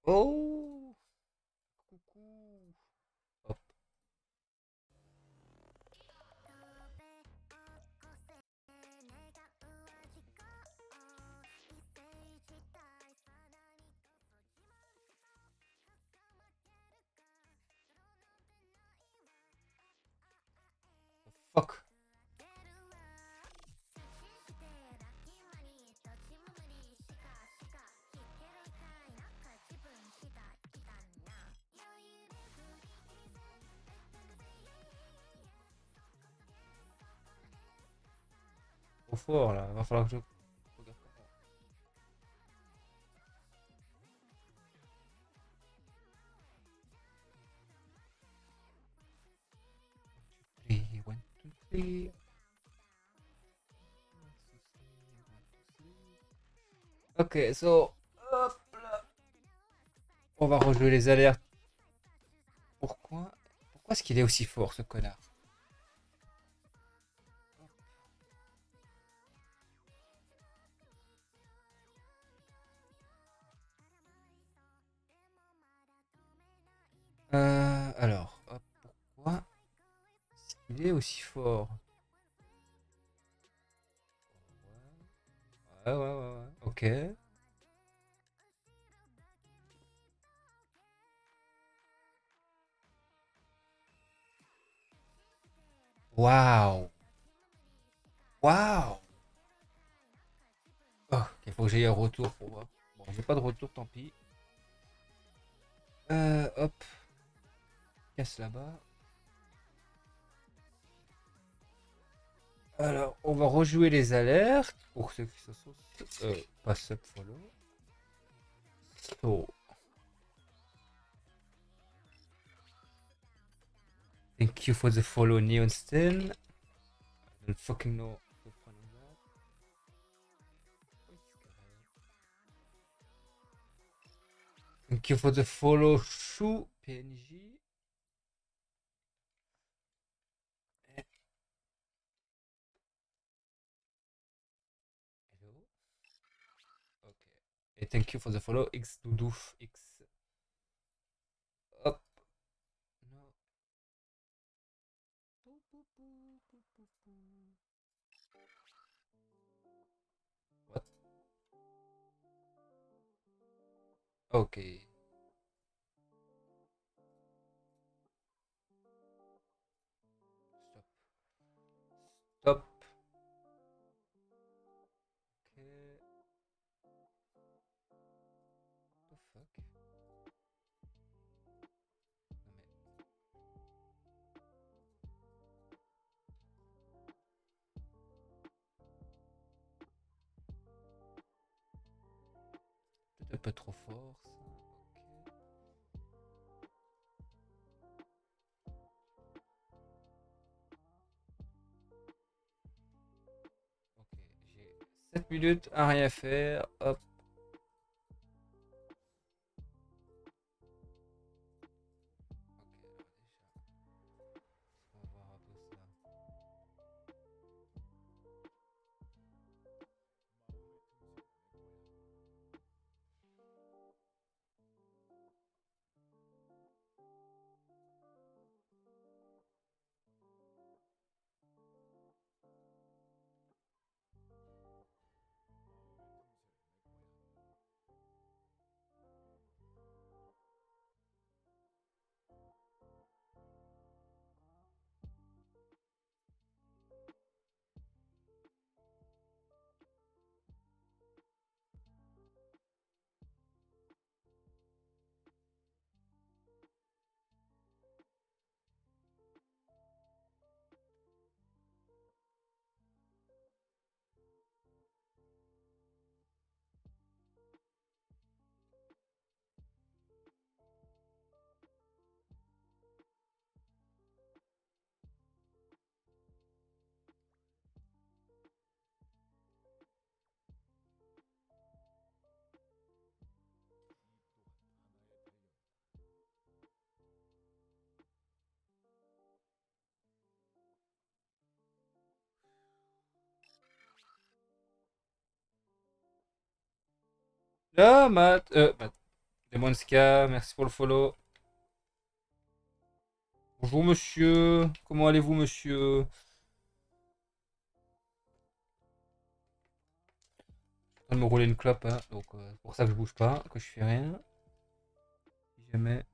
Oh, coucou. Hop. Fuck. Trop fort là, va falloir que je regarde. Three, one, two, three. Ok, so, hop là. On va rejouer les alertes. Pourquoi? Pourquoi est-ce qu'il est aussi fort ce connard? Alors, hop, pourquoi est-ce qu'il est aussi fort? Ouais, ouais, ouais, ouais. Ok. Waouh. Waouh. Oh, il faut que j'aille un retour pour voir. Bon, j'ai pas de retour, tant pis. Hop, casse là-bas. Alors, on va rejouer les alertes pour ceux qui se sont pas subfollow. So, thank you for the follow, Neonsten. I don't fucking know the pronounce that. Thank you for the follow, Chou PNJ. Hello. Ok. Et thank you for the follow, X Doudouf X. Hop. No. What? Ok. Stop. Stop. Ok. The fuck? Non mais. Peut-être un peu trop fort ça. Ok. Ok. J'ai 7 minutes à rien faire. Hop. Ok, alors déjà. On va voir un peu ça. Là, Matt. Matt. Demonska, merci pour le follow. Bonjour monsieur, comment allez-vous monsieur? Je suis en train de me rouler une clope, hein, donc c'est pour ça que je bouge pas, que je fais rien. Si jamais.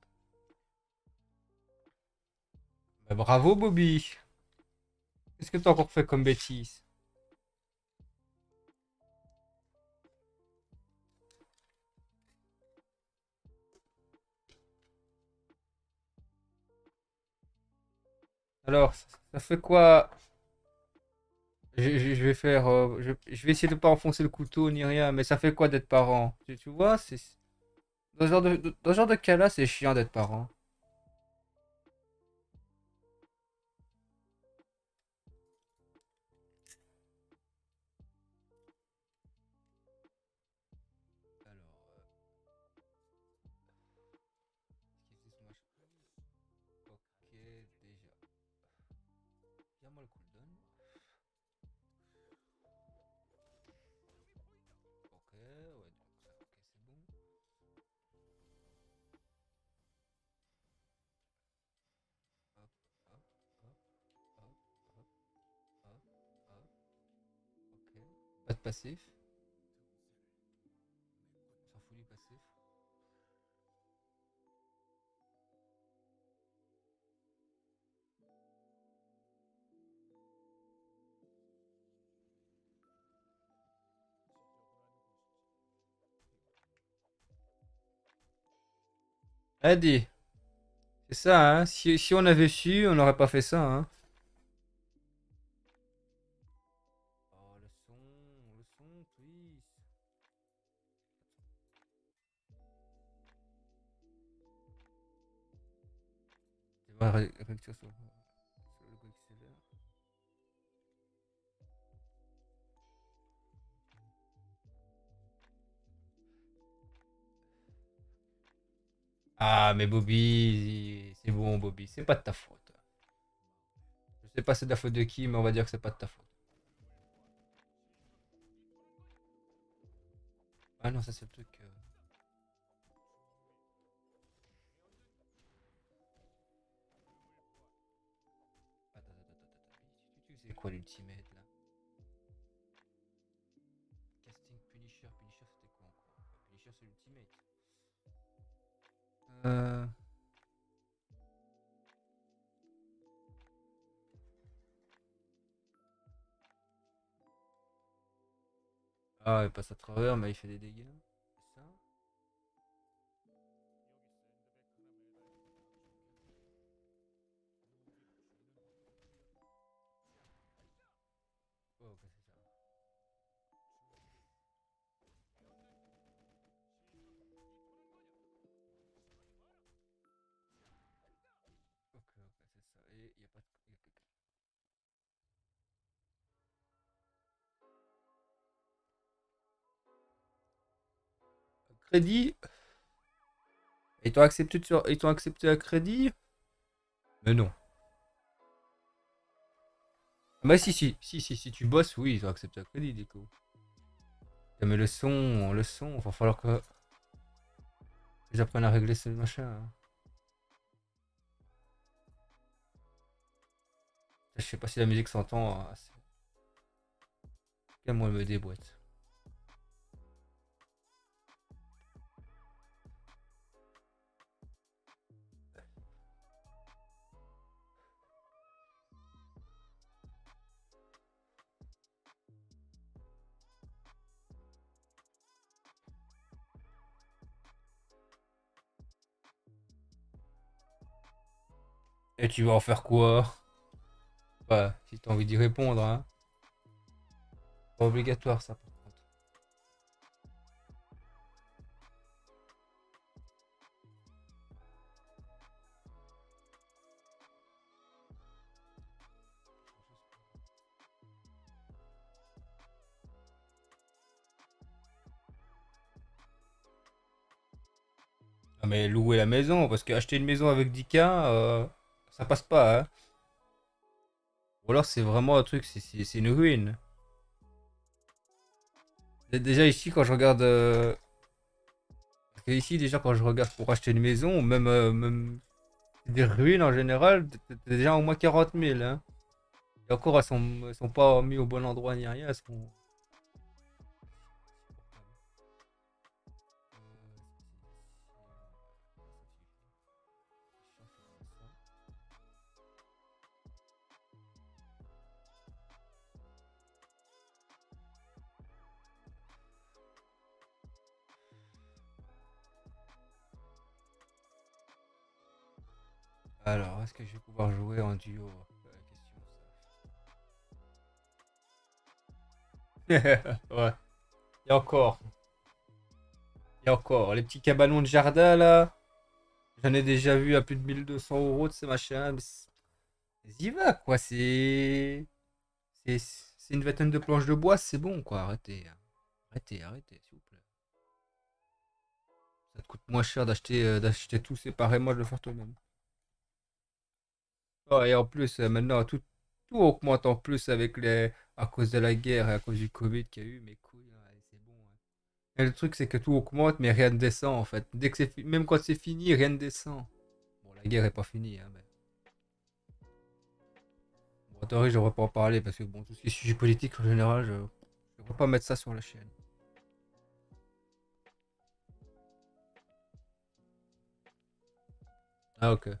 Bah, bravo Bobby. Qu'est-ce que t'as encore fait comme bêtise? Alors, ça fait quoi? Je vais faire, je vais essayer de pas enfoncer le couteau ni rien, mais ça fait quoi d'être parent? Tu vois, c'est dans ce genre de cas-là, c'est chiant d'être parent. Alors, ok, déjà. Bien moi le cooldown. Ok, ouais, donc ça, ok, c'est bon. Hop, hop, hop, hop, hop, hop, hop. Ok. Pas de passif. On s'en fout du passif. Allez, c'est ça, hein. Si on avait su, on n'aurait pas fait ça, hein. Oh, le son, please. Tu vas réduire sur le go XLR. Ah, mais Bobby, c'est bon, Bobby, c'est pas de ta faute. Je sais pas c'est de la faute de qui, mais on va dire que c'est pas de ta faute. Ah non, ça c'est le truc. Attends, attends, attends, attends. Tu sais quoi l'ultimate là? Casting Punisher, Punisher c'était quoi encore? Punisher c'est l'ultimate. Euh... Ah, il passe à travers, mais il fait des dégâts. C'est ça? Ouais, ok, c'est ça. Ok, ok, c'est ça. Et il n'y a pas de. Crédit? Ils t'ont accepté à crédit? Mais non. Bah si tu bosses, oui, ils ont accepté à crédit du coup. Mais le son, il va falloir que j'apprenne à régler ce machin, hein. Je sais pas si la musique s'entend. Moi, elle me déboîte. Et tu vas en faire quoi? Bah, si t'as envie d'y répondre, hein. Pas obligatoire ça par contre. Ah, mais louer la maison, parce qu'acheter une maison avec 10K, ça passe pas, hein. Ou alors c'est vraiment un truc, c'est une ruine. Déjà ici, quand je regarde que ici, déjà, quand je regarde pour acheter une maison, même des ruines en général, t'es déjà au moins 40 000. Hein. Et encore, elles sont pas mis au bon endroit ni rien. Elles sont... Alors, est-ce que je vais pouvoir jouer en duo? Question ça. Ouais. Et encore. Et encore. Les petits cabanons de jardin là. J'en ai déjà vu à plus de 1 200 € de ces machins. Mais y va quoi. C'est une vingtaine de planches de bois. C'est bon quoi. Arrêtez. Hein. Arrêtez, s'il vous plaît. Ça te coûte moins cher d'acheter tout séparément de le faire toi-même. Oh, et en plus, maintenant, tout augmente en plus à cause de la guerre et à cause du Covid qu'il y a eu. Mais couilles, hein, allez, c'est bon. Hein. Et le truc, c'est que tout augmente, mais rien ne descend en fait. Dès que même quand c'est fini, rien ne descend. Bon, la guerre est pas finie, hein, mais... Bon, en théorie, j'aurais pas en parler parce que bon, tout ce qui est sujet politique en général, je ne devrais pas mettre ça sur la chaîne. Ah, ok.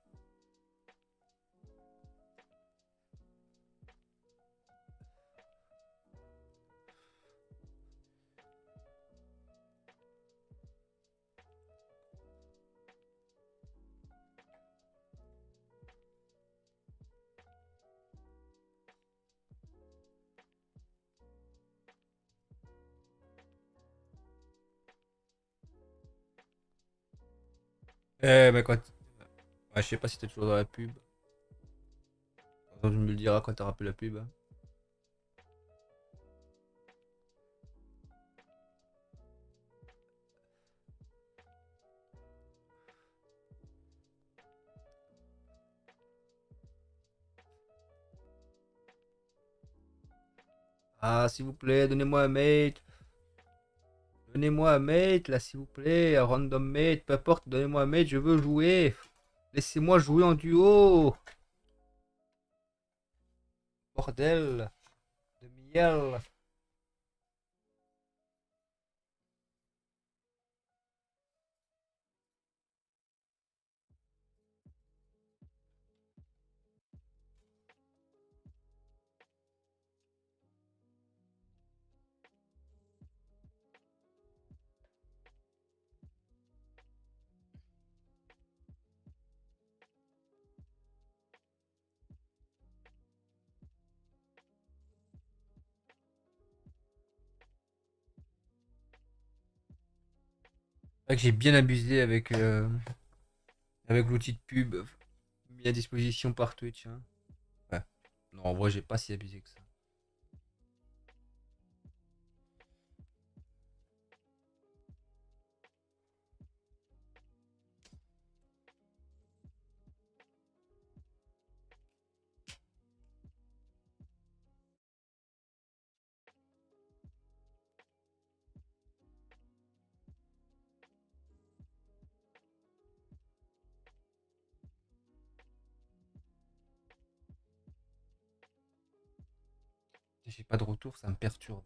Mais quand. Ouais, je sais pas si t'es toujours dans la pub. Tu me le diras quand t'auras plus la pub. Hein. Ah, s'il vous plaît, donnez-moi un mate. Donnez-moi un mate, là, s'il vous plaît. Un random mate, peu importe, donnez-moi un mate, je veux jouer. Laissez-moi jouer en duo. Bordel de miel. C'est vrai que j'ai bien abusé avec l'outil de pub mis à disposition par Twitch. Hein. Ouais. Non, en vrai, j'ai pas si abusé que ça. Si j'ai pas de retour, ça me perturbe.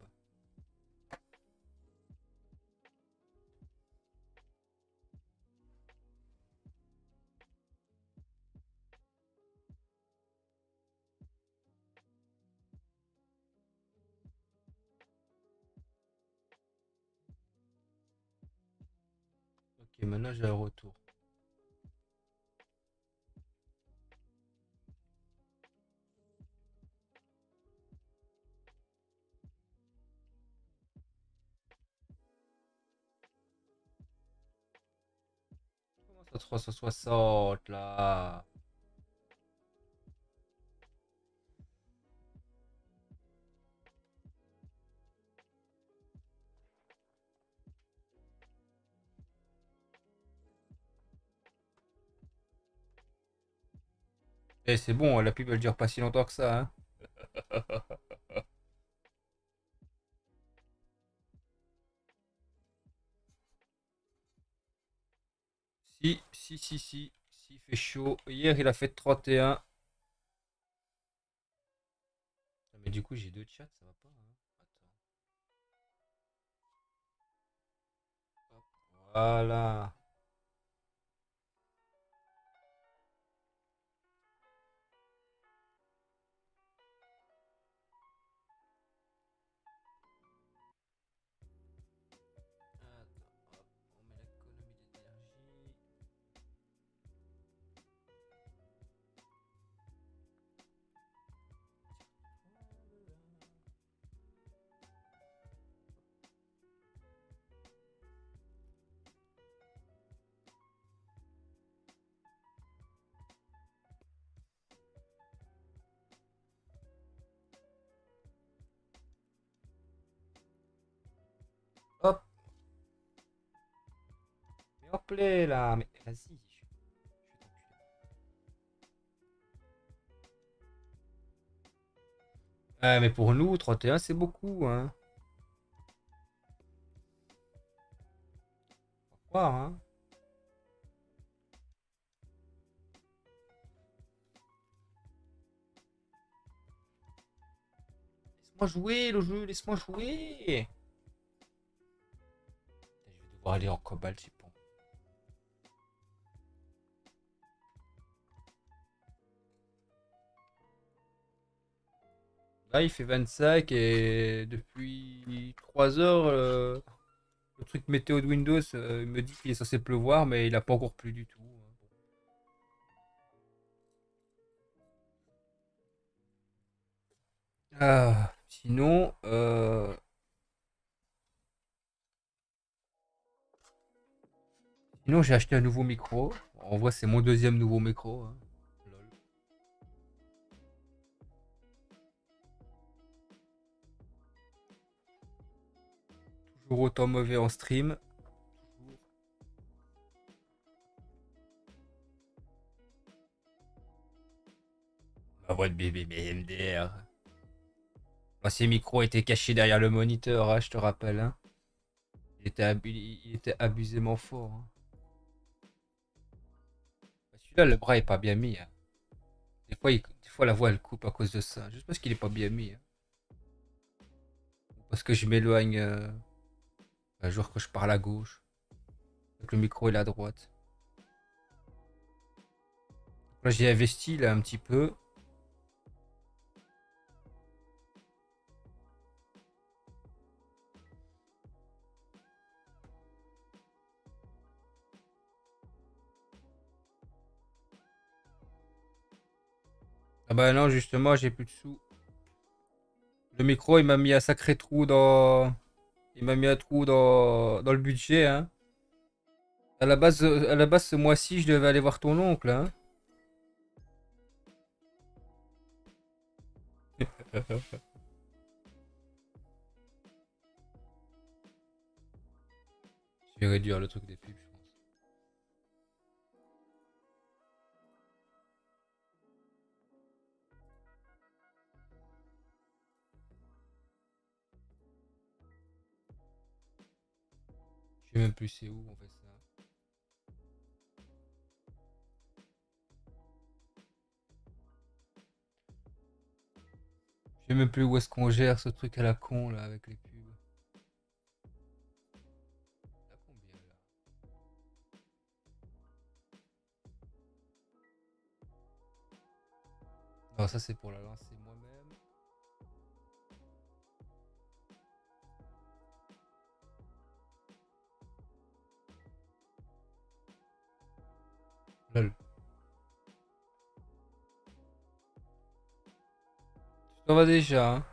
Ok, maintenant j'ai un retour. Comment ça 360 là? Eh, c'est bon, la pub elle dure pas si longtemps que ça. Hein. Si, il fait chaud. Hier, il a fait 31. Mais du coup, j'ai deux chats, ça va pas, hein. Attends. Hop, voilà. Attends, hop, on met l'économie d'énergie. Hop, mais hop là. Mais vas-y. Je vais t'enculer. Ouais, mais pour nous, 31, c'est beaucoup, hein. Faut croire, hein. Laisse-moi jouer le jeu, laisse-moi jouer. Je vais devoir aller en cobalt, c'est bon. Là, il fait 25 et depuis 3 heures, le truc météo de Windows il me dit qu'il est censé pleuvoir, mais il a pas encore plu du tout, hein. Ah, sinon j'ai acheté un nouveau micro. En vrai, c'est mon deuxième nouveau micro, hein. Lol. Toujours autant mauvais en stream. Toujours. Ma voix de bébé BMDR. L'ancien micro était caché derrière le moniteur, hein, je te rappelle, hein. Il était abusément fort, hein. Celui-là, le bras est pas bien mis, hein. Des fois, la voix elle coupe à cause de ça. Juste parce qu'il est pas bien mis, hein. Parce que je m'éloigne un jour que je parle à gauche. Donc le micro est à droite. Là, j'ai investi là un petit peu. Ah bah non, justement, j'ai plus de sous. Le micro, il m'a mis un sacré trou dans. Il m'a mis un trou dans le budget, hein. À la base, ce mois-ci, je devais aller voir ton oncle, hein. Je vais réduire le truc des pubs, je pense. Je sais même plus c'est où on fait ça. Je sais même plus où est-ce qu'on gère ce truc à la con là avec les pubs. T'as combien là? Non, ça c'est pour la lancer moi-même. Lol. Tu t'en vas déjà, hein.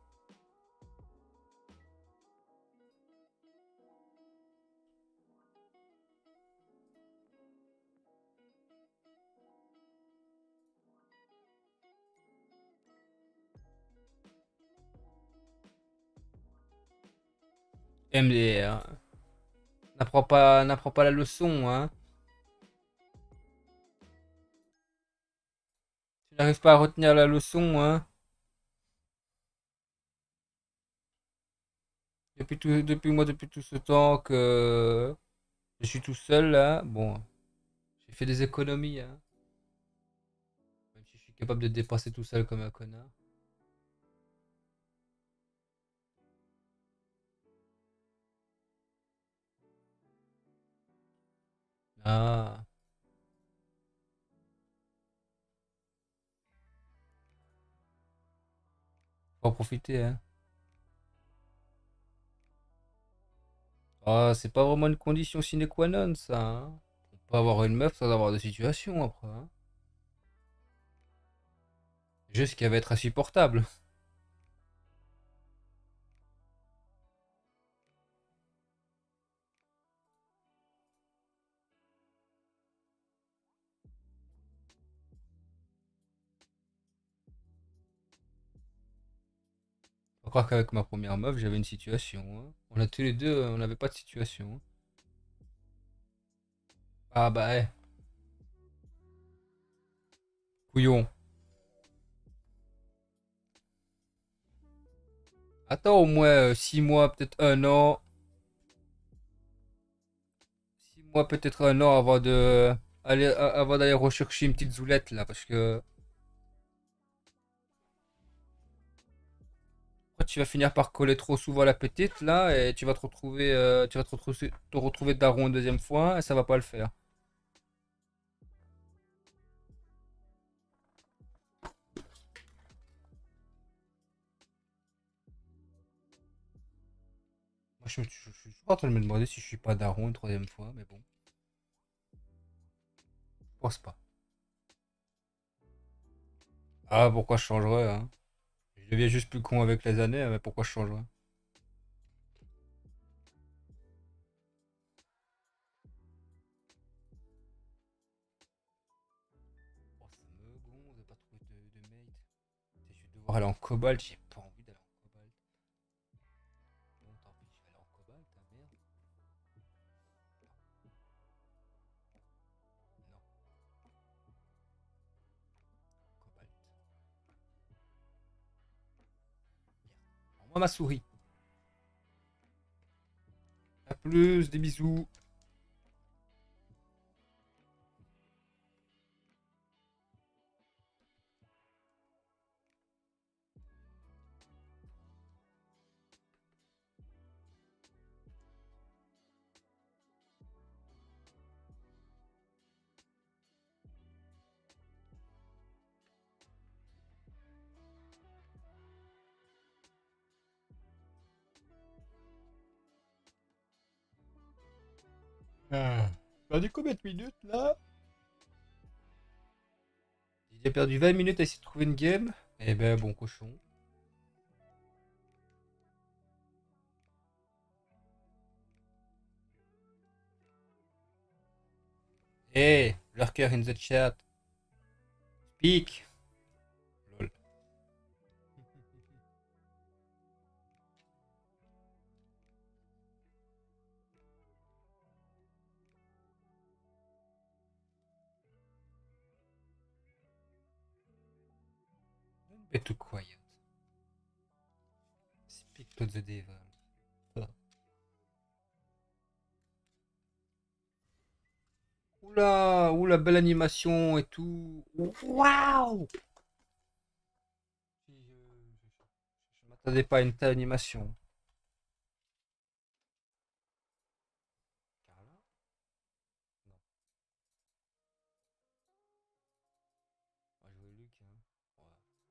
MDR. N'apprends pas la leçon, hein. Tu n'arrives pas à retenir la leçon, hein. Depuis tout ce temps que je suis tout seul là, bon. fait des économies, hein. Même si je suis capable de dépenser tout seul comme un connard. Ah, faut en profiter, hein. Ah, c'est pas vraiment une condition sine qua non, ça, hein. On peut avoir une meuf sans avoir de situation après, hein. Juste qu'elle va être insupportable. Faut croire qu'avec ma première meuf, j'avais une situation, hein. On a tous les deux, on n'avait pas de situation, hein. Ah bah, couillon. Attends au moins 6 mois, peut-être un an. 6 mois, peut-être un an avant d'aller rechercher une petite zoulette là, parce que après, tu vas finir par coller trop souvent la petite là, et tu vas te retrouver, te retrouver daron une deuxième fois, et ça va pas le faire. Moi, je suis toujours en train de me demander si je suis pas daron une troisième fois, mais bon, je pense pas. Ah, pourquoi je changerais, hein? Je deviens juste plus con avec les années, mais pourquoi je changerais? Oh, ça me gonfle de pas trouver de mate. Je vais devoir aller en cobalt, j'ai pas envie d'aller en cobalt. Bon, tant pis, je vais aller en cobalt, hein, merde. Non, cobalt. Rends-moi ma souris. A plus, des bisous. Ah. Perdu combien de minutes là? J'ai perdu 20 minutes à essayer de trouver une game. Eh ben, bon cochon. Hey, lurker in the chat. Speak. Lol. Be too quiet. Speak to the devil. Ah. Oula, oula, belle animation et tout. Waouh! Je m'attendais pas à une telle animation. Carla? Non, on va jouer Luc, hein. Ouais.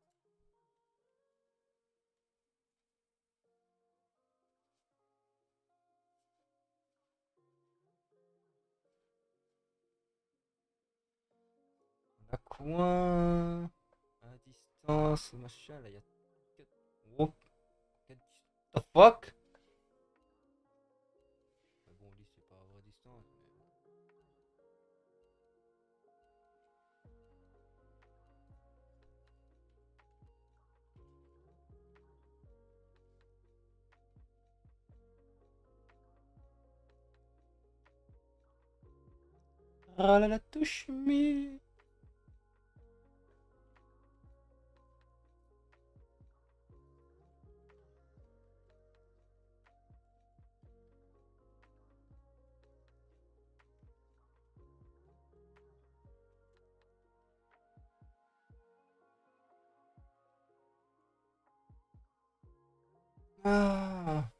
On a coin. À distance, machin, là, il y a. Oh, the fuck? Mais bon, lui, c'est pas à vraie distance. Ah là là, touche me. Ah.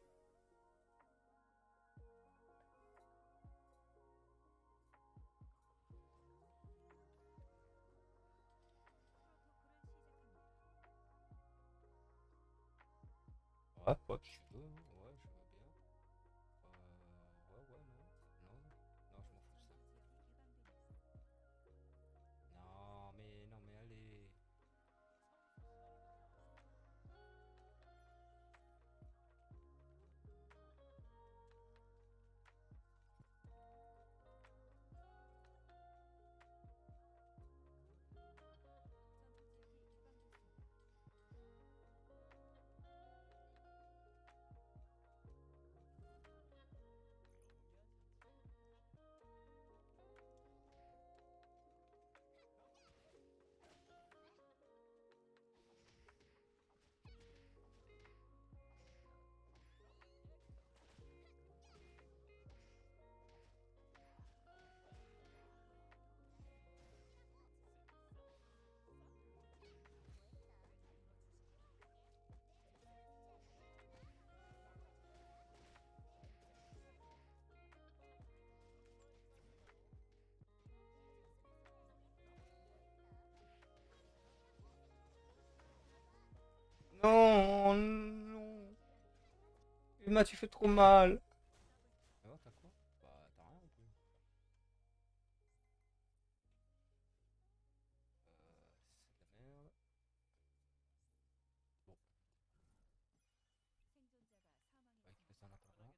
Ouais, ouais, tu veux, hein. Ouais, je veux bien. Ouais, ouais, non. Non, non, je m'en fous de ça. Non, mais allez. Non, non. Emma, tu fais trop mal. Ah, t'as quoi? Bah, t'as rien non plus. C'est de la merde. Bon, on va récupérer ça en attendant.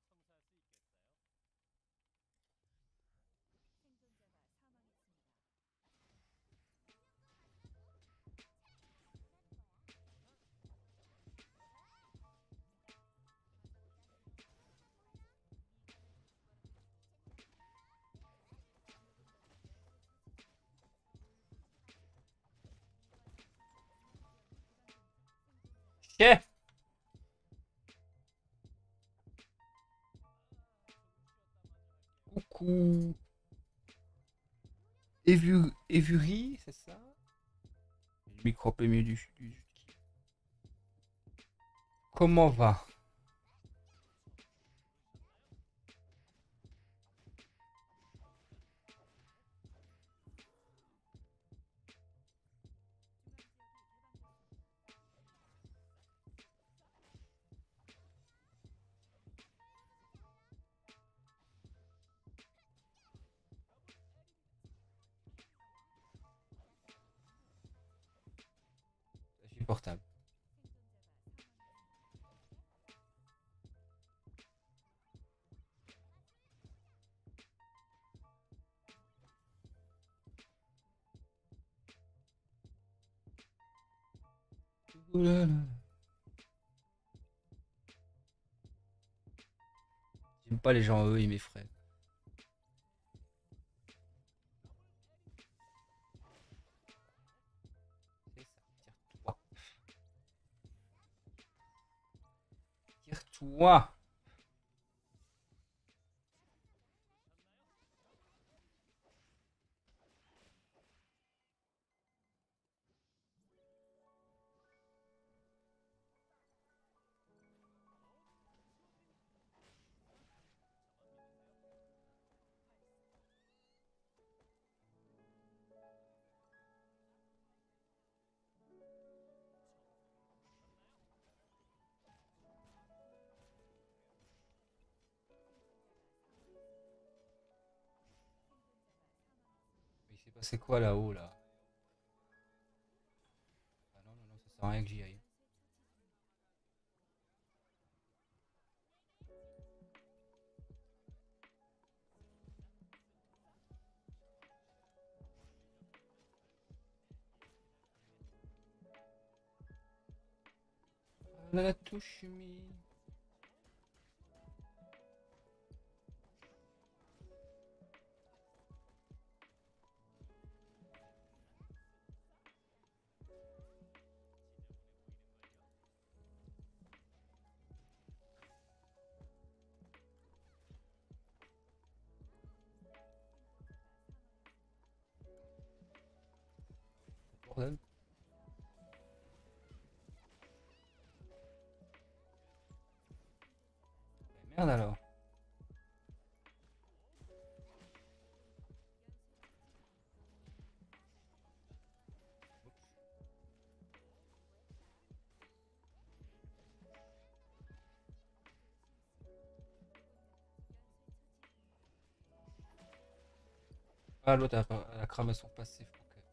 Chef! Coucou. Évurie, c'est ça? Le micro mieux du. Comment va? C'est insupportable. Ouh là là. J'aime pas les gens, eux, ils m'effraient. C'est ça, tire-toi. Tire-toi. Mais il s'est passé quoi là-haut, là? Ah non, non, non, ça sert à rien que j'y aille. La touche mi. Bordel. Merde alors. Ah, l'autre elle a cramé son passif. Ok.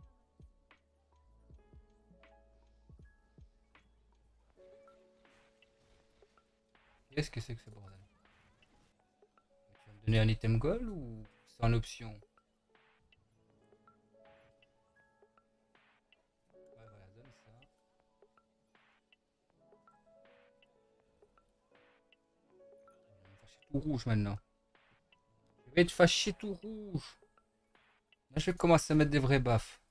Qu'est-ce que c'est que ce bordel? Tu vas me donner un item goal ou c'est en option? Ouais, voilà, donne ça. Il va me faire chier tout rouge maintenant. Je vais te faire chier tout rouge. Là, je vais commencer à mettre des vrais baffes.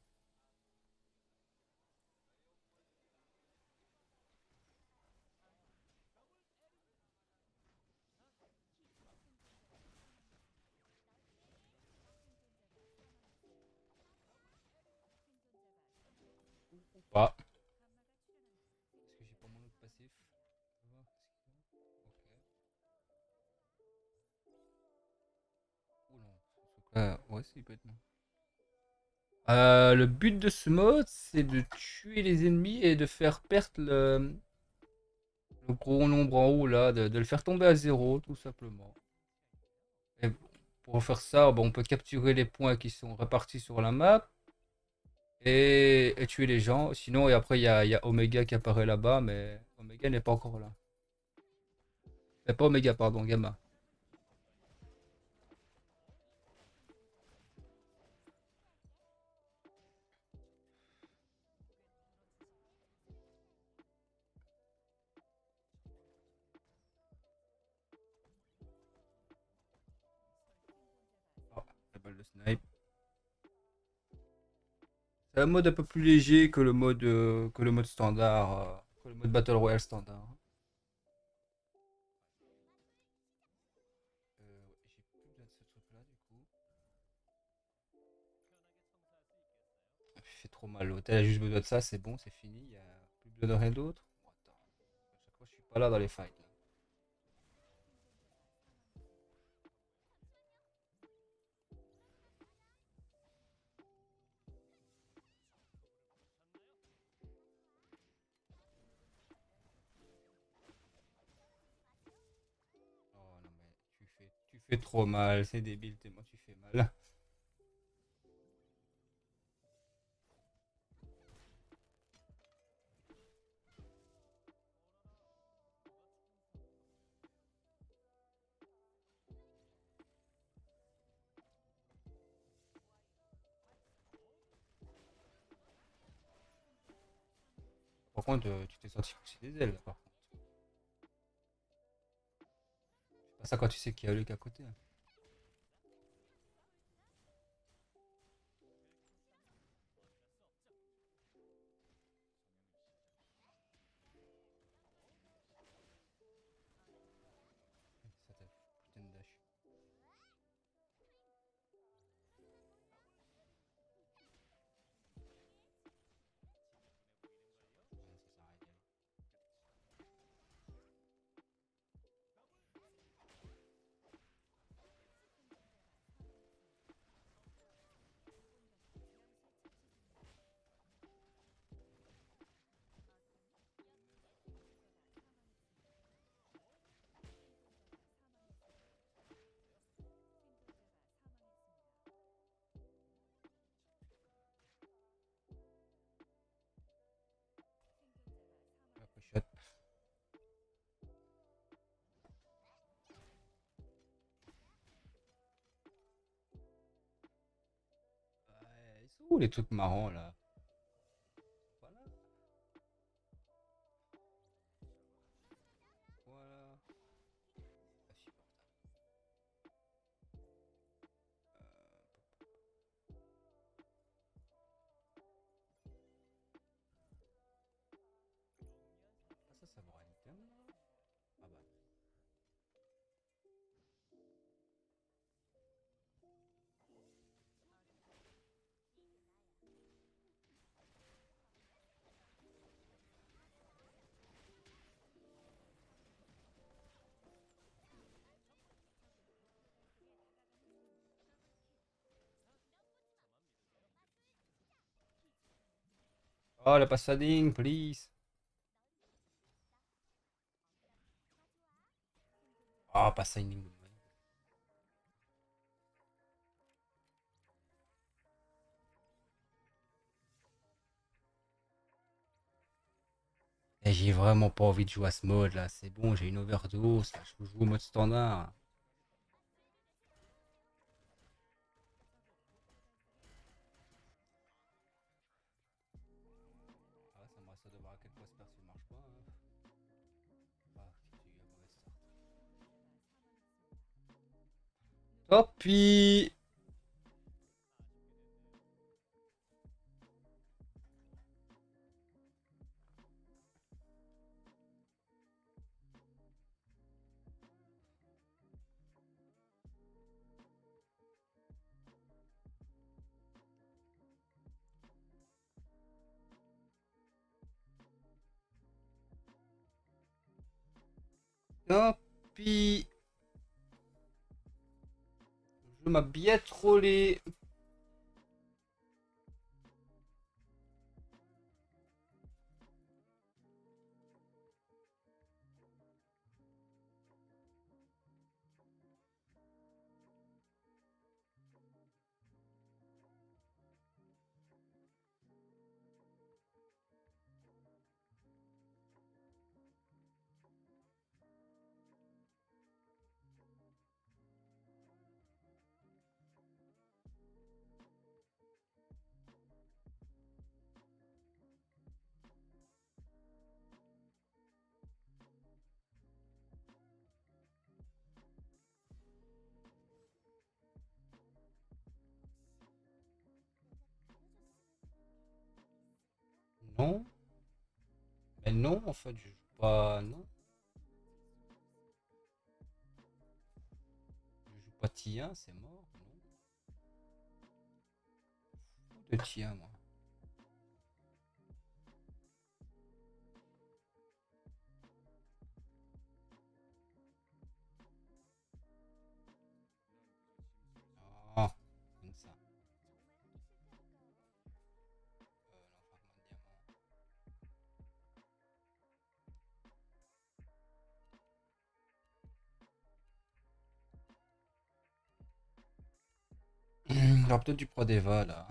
Ou pas. Parce que j'ai pas mon autre passif. On va voir ce qu'il y a. Ok. Ouh non. Ce truc-là, ouais, c'est peut être non. Le but de ce mode, c'est de tuer les ennemis et de faire perdre le gros nombre en haut là, de le faire tomber à zéro, tout simplement. Et pour faire ça, bon, on peut capturer les points qui sont répartis sur la map et tuer les gens. Sinon, et après, il y a Omega qui apparaît là-bas, mais Omega n'est pas encore là. Pas Omega, pardon, Gamma. Oh, la balle de snipe. C'est un mode un peu plus léger que le mode standard, que le mode Battle Royale standard. Ouais, j'ai plus besoin de ce truc-là du coup. Il fait trop mal. L'hôtel a juste besoin de ça, c'est bon, c'est fini. Il y a plus besoin de rien d'autre. Bon, attends. À chaque fois, je suis pas là dans les fights. Là. Oh non, mais tu fais trop mal. C'est débile, tellement tu fais mal. Par contre, tu t'es senti pousser des ailes là, par contre. C'est pas ça quand tu sais qu'il y a Luc à côté. Hein. Ça t'a putain de dash. Ouais, ça sert à rien. Après, shot. Ouais, ils sont où les trucs marrants là? Voilà. Voilà. Insupportable. Ah, ça vaut rien item là. Ah bah. Oh, la passading, please. Oh, passading. Et j'ai vraiment pas envie de jouer à ce mode là. C'est bon, j'ai une overdose. Là. Je joue au mode standard. Ah, ça me reste à de voir à quel point ce perso marche pas. Hein. Ah, j'ai eu un mauvais start. Tant pis. Tant pis. Je m'a bien trollé. Non. Mais non, en fait, je joue pas. Non. Je joue pas Tien, c'est mort. Non. Fou de Tien, moi. Ah, comme ça. Non, fragment de diamant. Alors peut-être du Pro Deva là.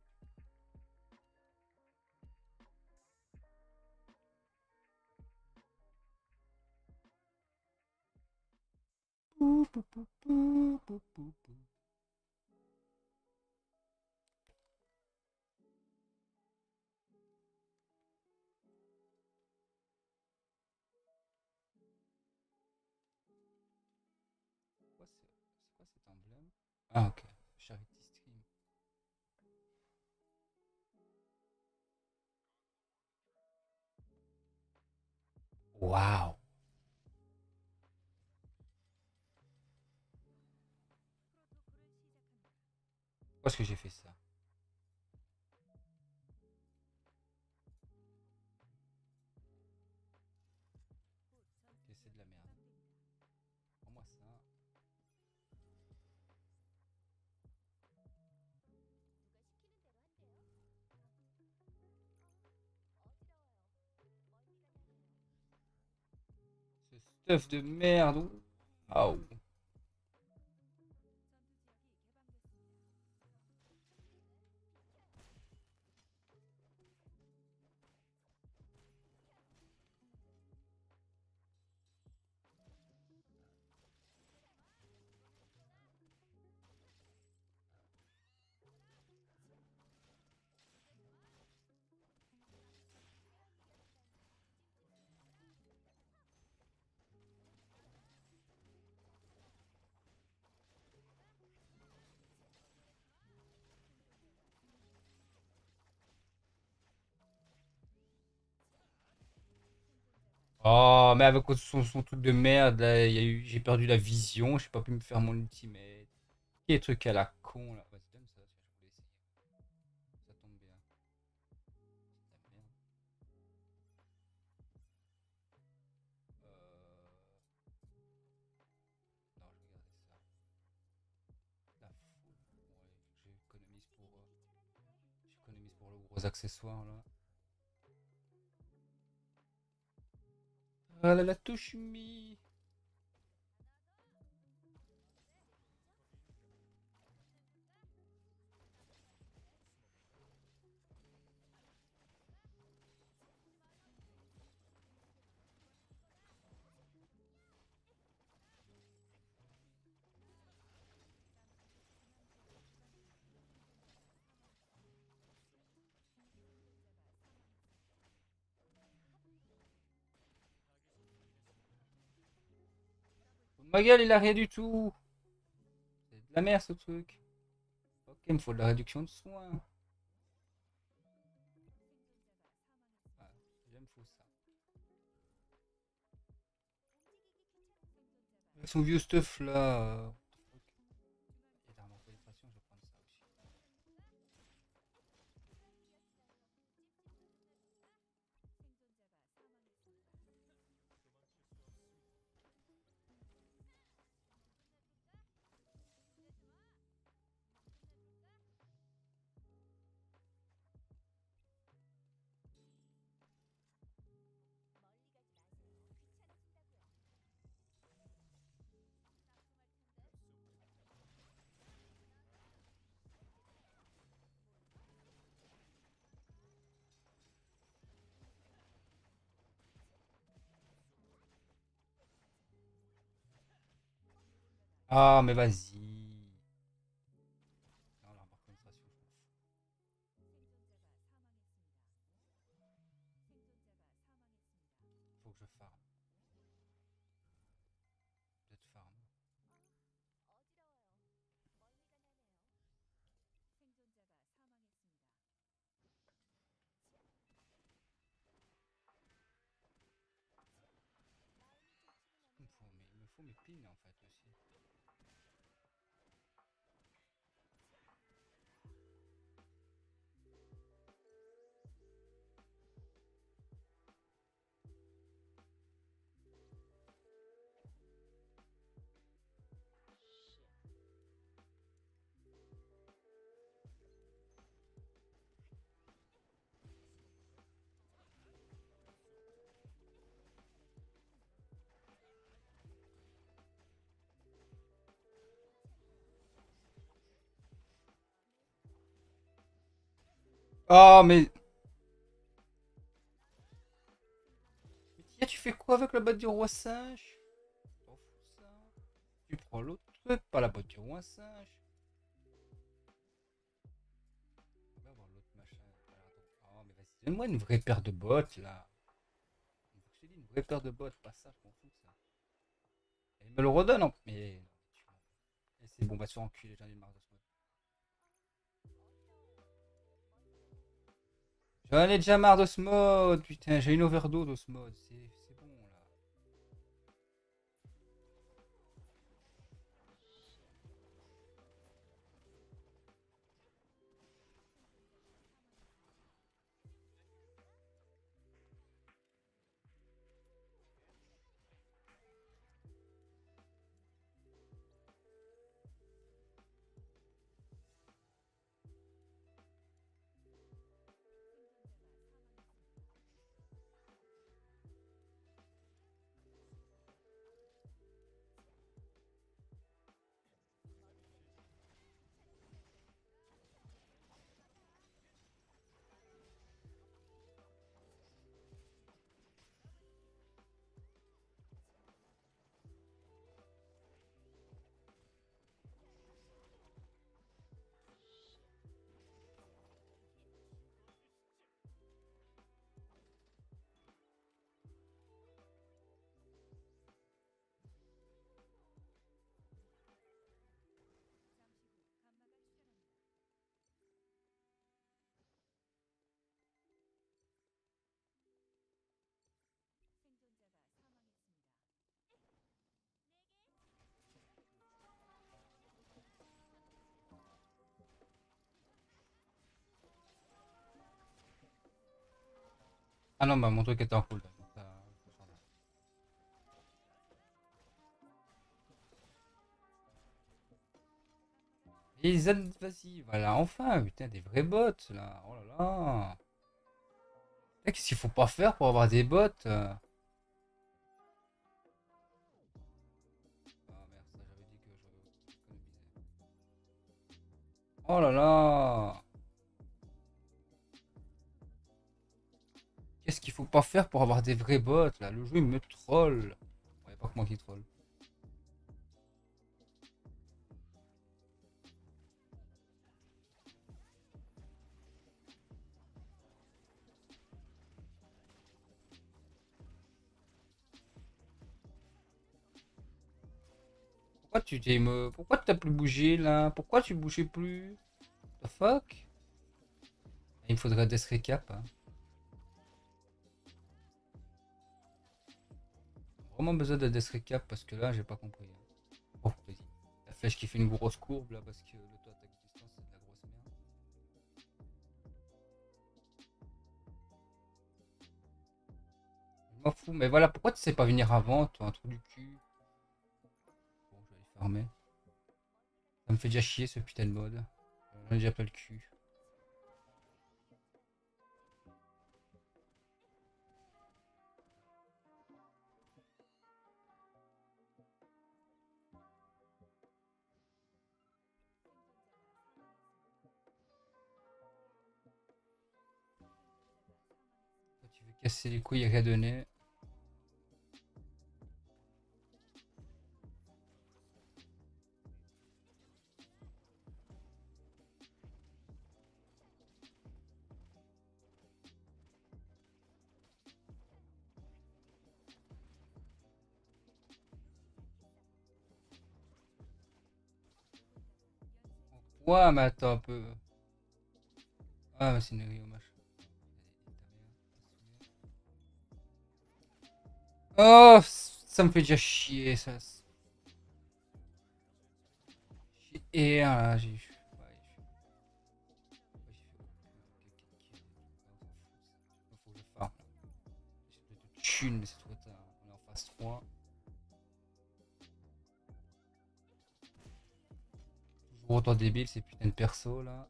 Pou, pou, pou, pou, pou, pou, pou. C'est quoi cet emblème? Ah, ok. Charity Stream. Waouh! Pourquoi est-ce que j'ai fait ça? Ok, c'est de la merde. Prends-moi ça. Ce stuff de merde. Waouh! Oh, mais avec son truc de merde, là, j'ai perdu la vision, j'ai pas pu me faire mon ultimate. Quel truc à la con là. Vas-y, donne ça, je voulais essayer. Ça tombe bien. C'est de la merde. Non, je vais garder ça. La foule. Ouais, j'économise pour le gros accessoire là. Ah là la touche mi. Ma gueule, il a rien du tout. C'est de la merde ce truc. Ok, il me faut de la réduction de soins. Ah, il me faut ça. Son vieux stuff là. Et d'armes en pénétration, je vais prendre ça aussi. Ah, mais vas-y. Non, l'arme par pénétration, je m'en fous. Faut que je farm. Peut-être farm. Il me faut mes pins en fait aussi. Oh, mais. Mais tu fais quoi avec la botte du roi singe? T'en fous ça. Tu prends l'autre truc, pas la botte du roi singe. On va voir l'autre machin. Oh, mais vas-y, donne-moi une vraie paire de bottes là. Je t'ai dit une vraie paire de bottes, pas ça, je m'en fous de ça. Et il me le redonne, non? Mais. Et c'est bon, va se faire enculer, j'en ai marre de ce mode. J'en ai déjà marre de ce mode, putain, j'ai une overdose de ce mode, c'est bon là. Ah non, bah mon truc était en cooldown. Donc, et vas-y, voilà, enfin, putain, des vrais bots là. Oh là là. Qu'est-ce qu'il faut pas faire pour avoir des bots? Oh là là. Qu'est-ce qu'il faut pas faire pour avoir des vrais bots là? Le jeu il me troll. Ouais, pas que moi qui troll. Pourquoi tu t'as plus bougé là? Pourquoi tu bougeais plus? The fuck? Il me faudrait des récap, hein. Vraiment besoin de des récap parce que là j'ai pas compris, hein. Oh, vas-y. La flèche qui fait une grosse courbe là parce que l'auto-attaque distance c'est de la grosse merde. Je m'en fous, mais voilà, pourquoi tu sais pas venir avant, toi, un trou du cul? Bon, je vais aller farmer. Ça me fait déjà chier ce putain de mode. J'en ai déjà plein le cul. Toi, tu veux casser les couilles et rien donner. Ouais, mais attends un peu. Ah, mais c'est une hommage. Oh, ça me fait déjà chier, ça. Et là, j'ai. Ouais, faut que je farme. J'ai de thunes, mais c'est trop tard. On est en phase 3. Toujours autant débile, ces putains de persos là.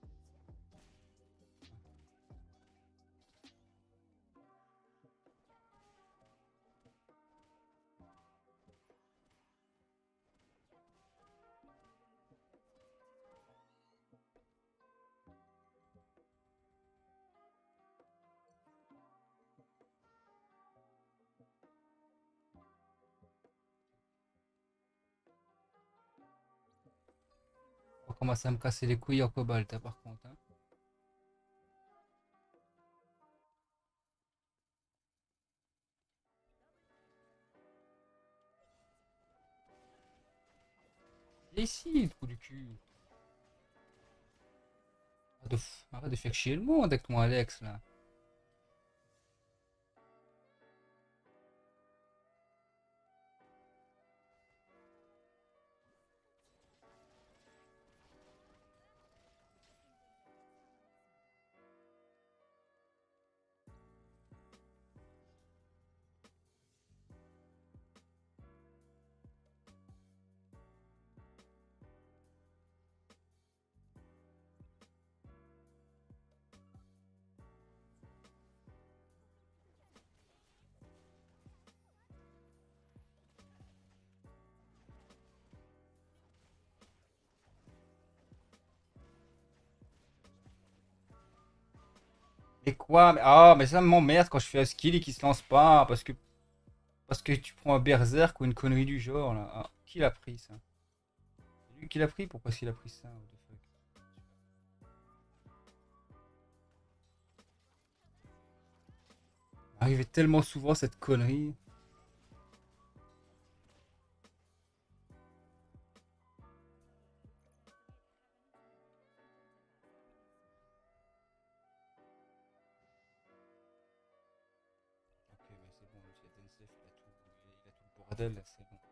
On commence à me casser les couilles en cobalt, hein, par contre, hein. Et ici, le trou du cul. Arrête de faire chier le monde avec ton Alex là. Mais quoi? Ah, mais ça m'emmerde quand je fais un skill et qu'il se lance pas parce que tu prends un berserk ou une connerie du genre là. Ah, qui l'a pris ça? C'est lui qui l'a pris? Pourquoi s'il a pris ça? What the fuck. Arrivait tellement souvent cette connerie. Ok, mais c'est bon, monsieur Tensef, il a tout le bordel là, c'est bon.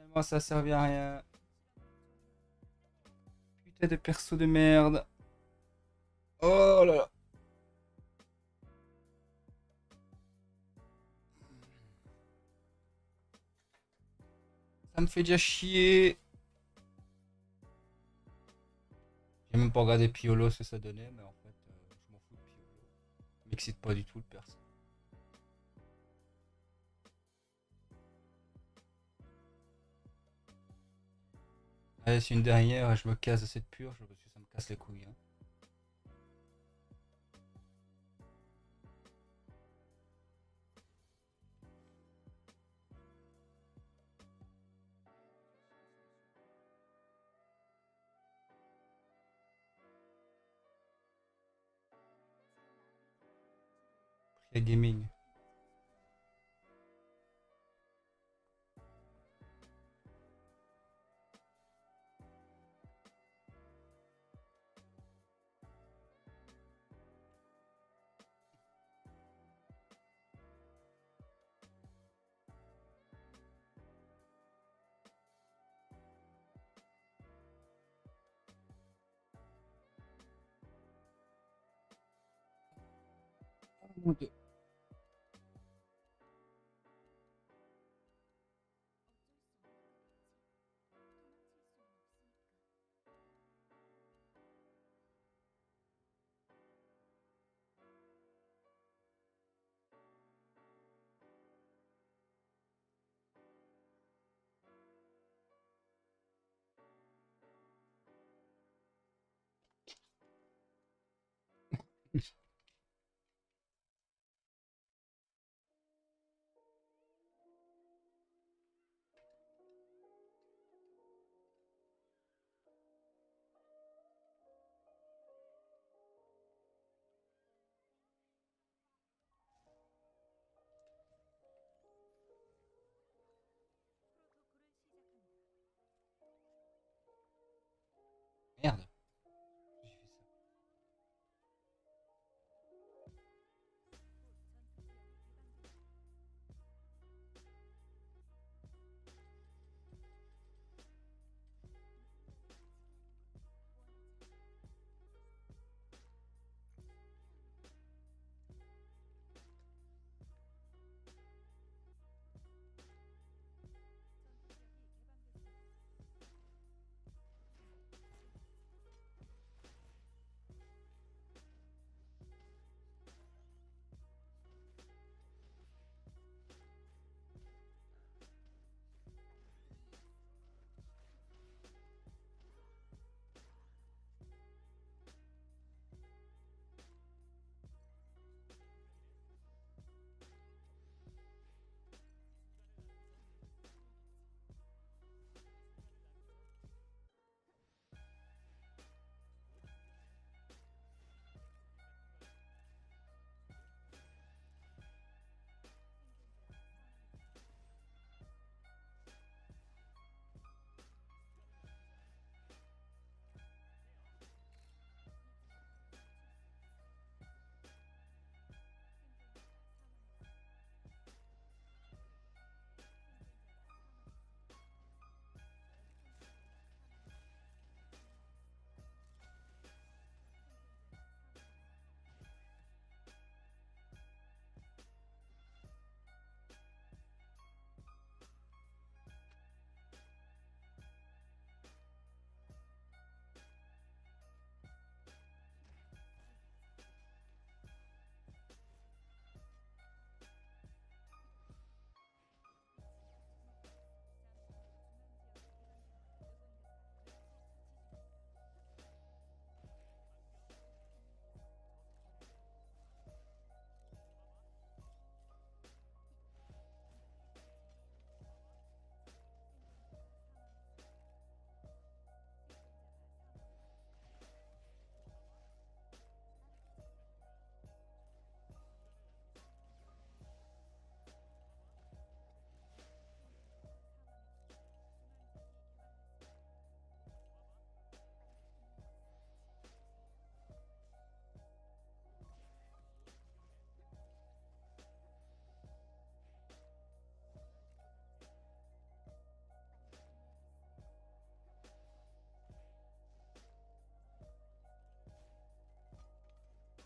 Finalement, ça servait à rien. Putain de perso de merde. Oh là là. Ça me fait déjà chier. J'ai même pas regardé Piolo ce que ça donnait, mais en fait, je m'en fous de Piolo. Il m'excite pas du tout le perso. Allez, c'est une dernière, je me casse de cette purge parce que ça me casse les couilles, hein. Prix gaming. Oh mon dieu.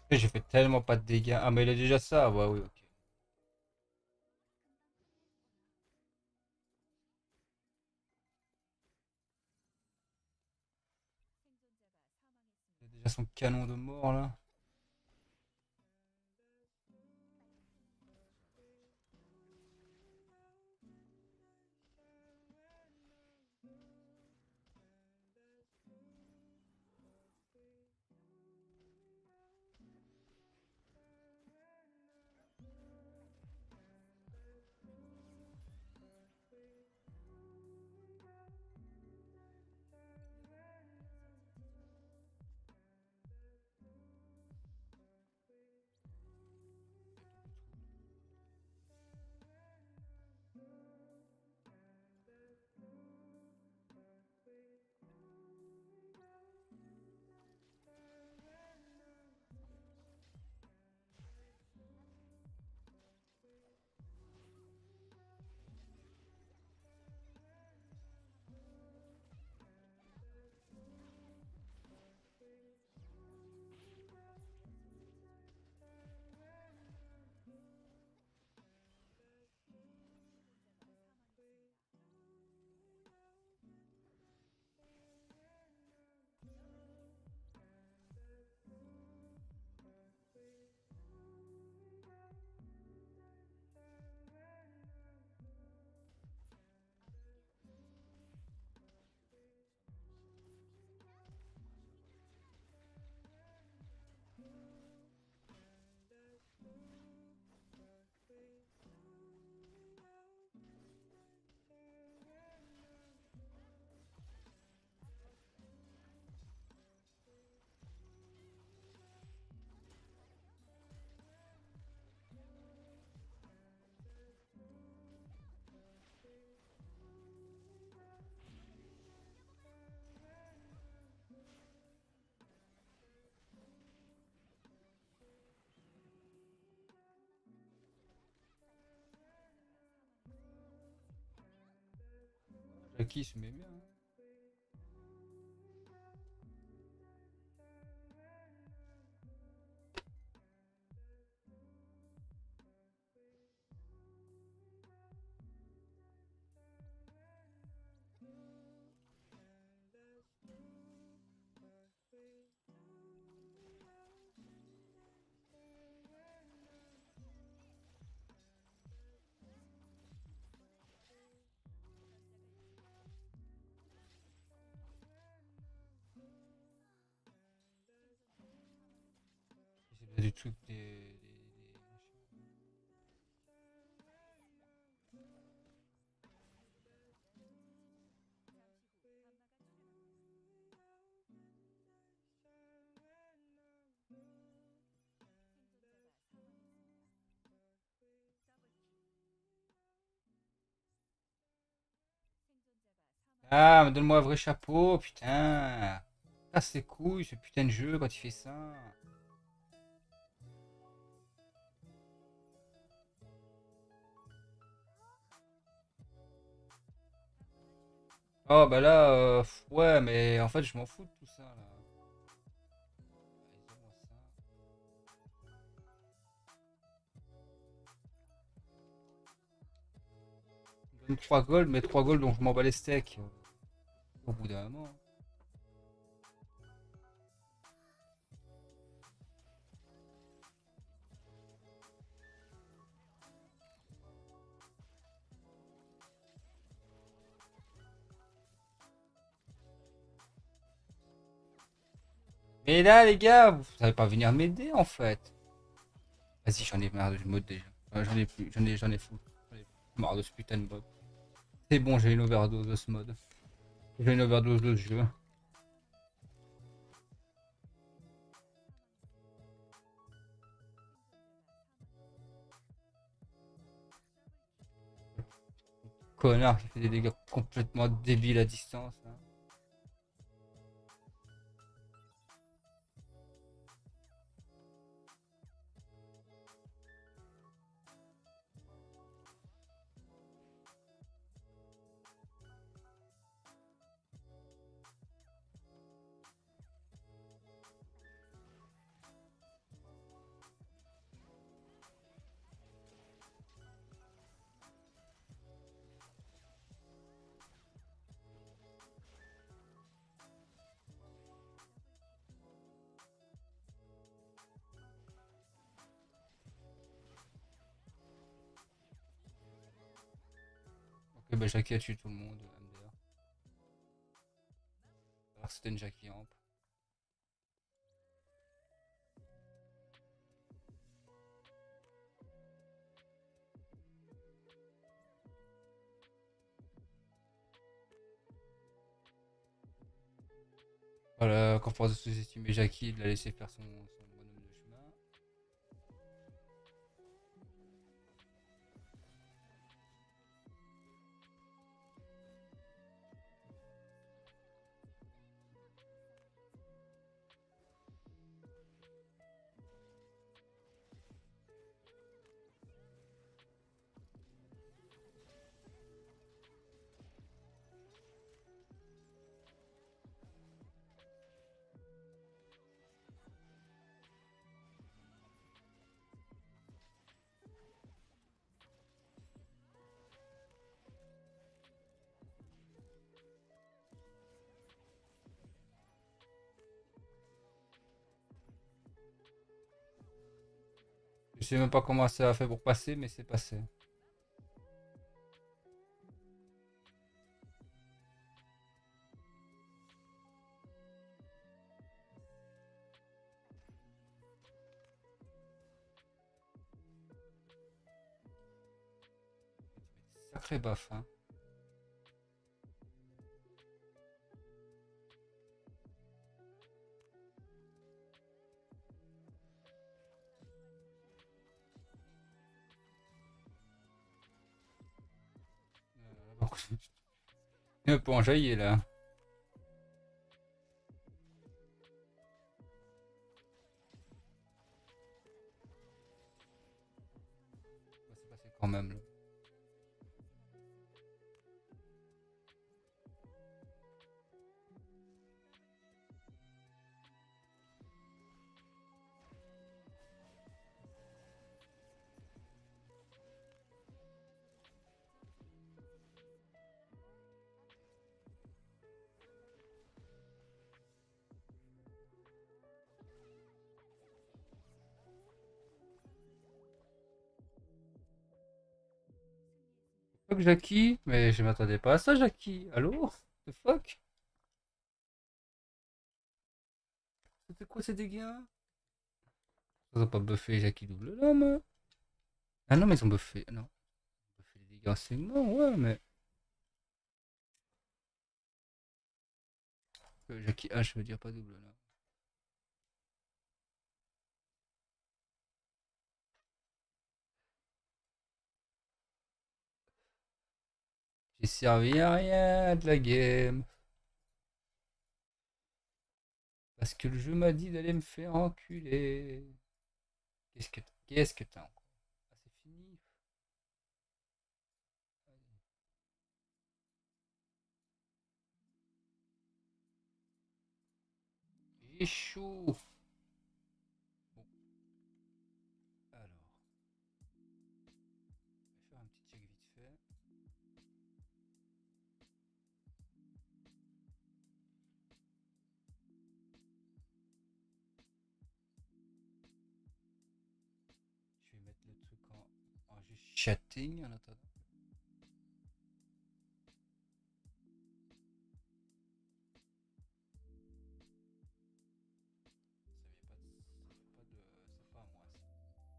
Et j'ai fait tellement pas de dégâts. Ah, mais il a déjà ça. Ouais, oui, ok. Il a déjà son canon de mort là. Jackie se met bien, hein. C'est du truc Ah, mais donne-moi un vrai chapeau, putain. Ah, c'est cool ce putain de jeu quand il fait ça. Oh, bah là, ouais, mais en fait, je m'en fous de tout ça là. Allez, donne-moi ça. Donne 3 gold, mais 3 gold dont je m'en bats les steaks. Au bout d'un moment. Mais là, les gars, vous savez pas venir m'aider en fait. Vas-y, j'en ai marre de ce mode déjà. J'en ai plus, j'en ai fou. J'en ai marre de ce putain de mode. C'est bon, j'ai une overdose de ce mode. J'ai une overdose de ce jeu. Connard qui fait des dégâts complètement débiles à distance, hein. Ok, bah Jackie a tué tout le monde, MDR. Alors que c'était une Jackie Amp. Voilà, qu'en force de sous-estimer Jackie, de la laisser faire son bonhomme de chemin. Je sais même pas comment ça a fait pour passer, mais c'est passé. Sacré baf, hein. Par contre, il est un peu enjaillé là. Ouais, c'est passé quand même là. Fuck Jackie, mais je m'attendais pas à ça, Jackie. Allô? The fuck? C'était quoi ces dégâts? Ils ont pas buffé Jackie double lame. Ah non, mais ils ont buffé. Non. Ils ont buffé les dégâts en segment, ouais, mais. Jackie H, je veux dire pas double lame. J'ai servi à rien de la game. Parce que le jeu m'a dit d'aller me faire enculer. Qu'est-ce que t'as encore? Ah, c'est fini. J'ai chaud. Bon, alors. On va faire un petit check vite fait. Je vais mettre le truc en juste chatting en attendant. C'est pas à moi ça.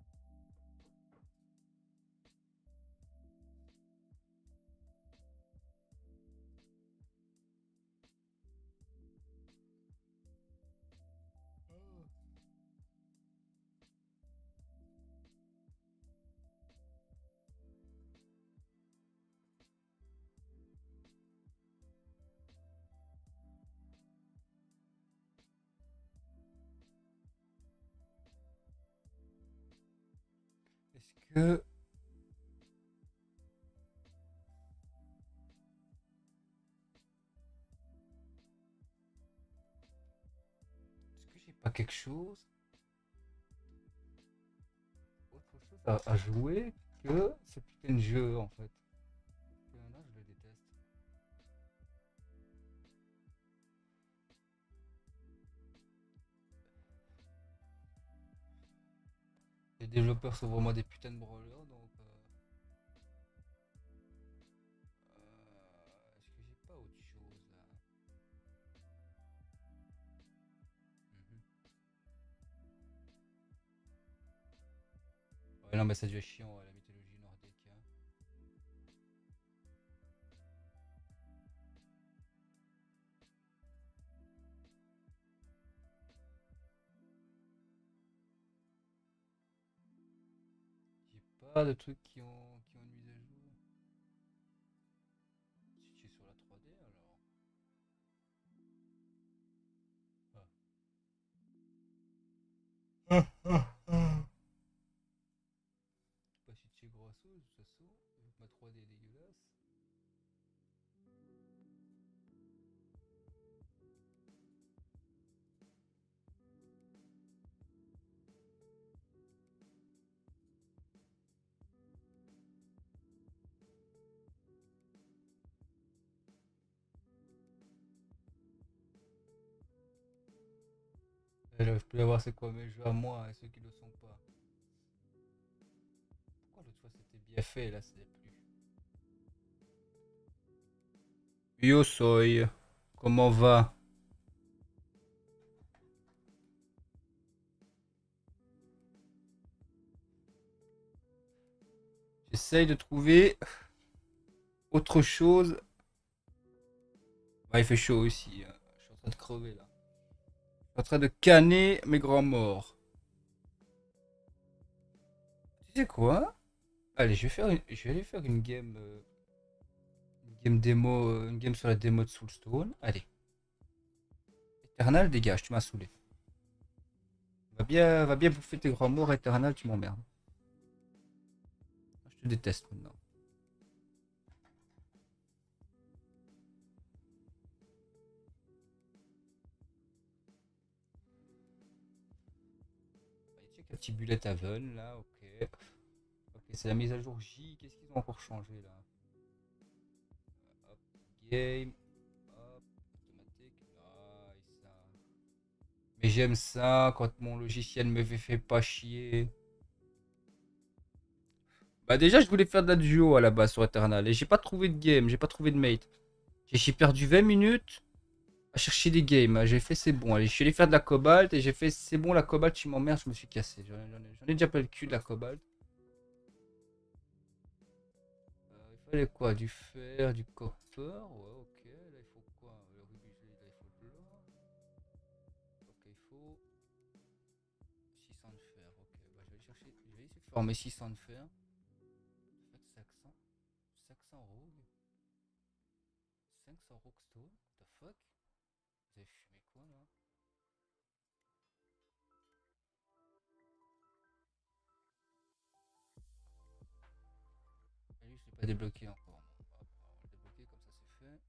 Est-ce que. Est-ce que j'ai pas quelque chose? Autre chose à jouer que ce putain de jeu en fait. Là, je le déteste. Les développeurs sont vraiment des putains de brawlers donc. Ouais, non, mais ça devient chiant, ouais, la mythologie nordique, hein. J'ai pas de trucs qui ont une mise à jour. Si tu es sur la 3D, alors. Ah. Je sais pas si tu es grosso, de toute façon, vu que ma 3D est dégueulasse. Je peux voir c'est quoi mes jeux à moi et ceux qui le sont pas. Pourquoi l'autre fois c'était bien fait, là c'est plus. Yo soy, comment va? J'essaye de trouver autre chose. Ouais, il fait chaud aussi, hein. Je suis en train de crever là. Je suis en train de canner mes grands morts. Tu sais quoi? Allez, je vais aller faire une game démo, une game sur la démo de Soulstone. Allez. Eternal, dégage, tu m'as saoulé. Va bien bouffer tes grands morts, Eternal, tu m'emmerdes. Je te déteste maintenant. Allez, check la petite bullet Haven là, ok. Ok, c'est la mise à jour J. Qu'est-ce qu'ils ont encore changé là? Hop, game, hop, automatique. Nice, ça. Mais j'aime ça quand mon logiciel me fait pas chier. Bah déjà, je voulais faire de la duo à la base sur Eternal et j'ai pas trouvé de game, j'ai pas trouvé de mate. J'ai perdu 20 minutes à chercher des games. J'ai fait c'est bon. Allez, je suis allé faire de la cobalt et j'ai fait c'est bon la cobalt, tu m'emmerdes, je me suis cassé. J'en ai déjà pas le cul de la cobalt. Il fallait quoi? Du fer, du copper. Ouais, ok. Là, il faut quoi? Le rubis, là, il faut de l'or. Ok, il faut 600 de fer. Ok, bah, je vais aller chercher. Je vais essayer de former 600 de fer. En fait, 500. 500 rogue. 500 rockstone. What the fuck? Vous avez fumé quoi là? Ah, lui, je l'ai pas débloqué encore. Bon, on va le débloquer comme ça c'est fait.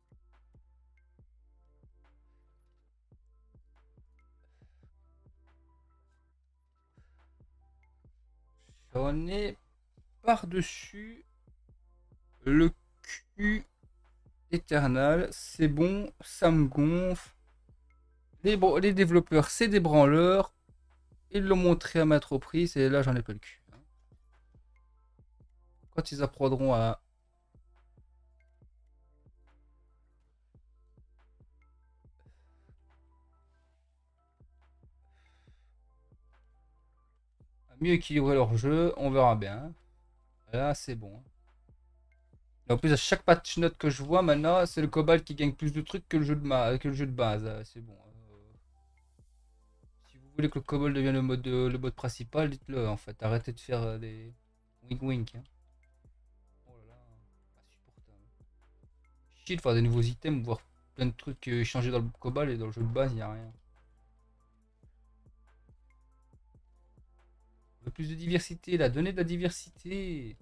J'en ai par-dessus le cul éternel. C'est bon, ça me gonfle. Les développeurs, c'est des branleurs. Ils l'ont montré à maintes reprises et là, j'en ai pas le cul, hein. Quand ils apprendront à mieux équilibrer leur jeu, on verra bien. Là, c'est bon. Et en plus, à chaque patch note que je vois maintenant, c'est le Cobalt qui gagne plus de trucs que que le jeu de base. C'est bon. Si vous voulez que le Cobalt devienne le mode principal, dites-le en fait. Arrêtez de faire des wink wink, hein. Oh là là, insupportable. Chier de faire des nouveaux items, voir plein de trucs changés dans le Cobalt et dans le jeu de base, il n'y a rien. On veut plus de diversité là, donnez de la diversité.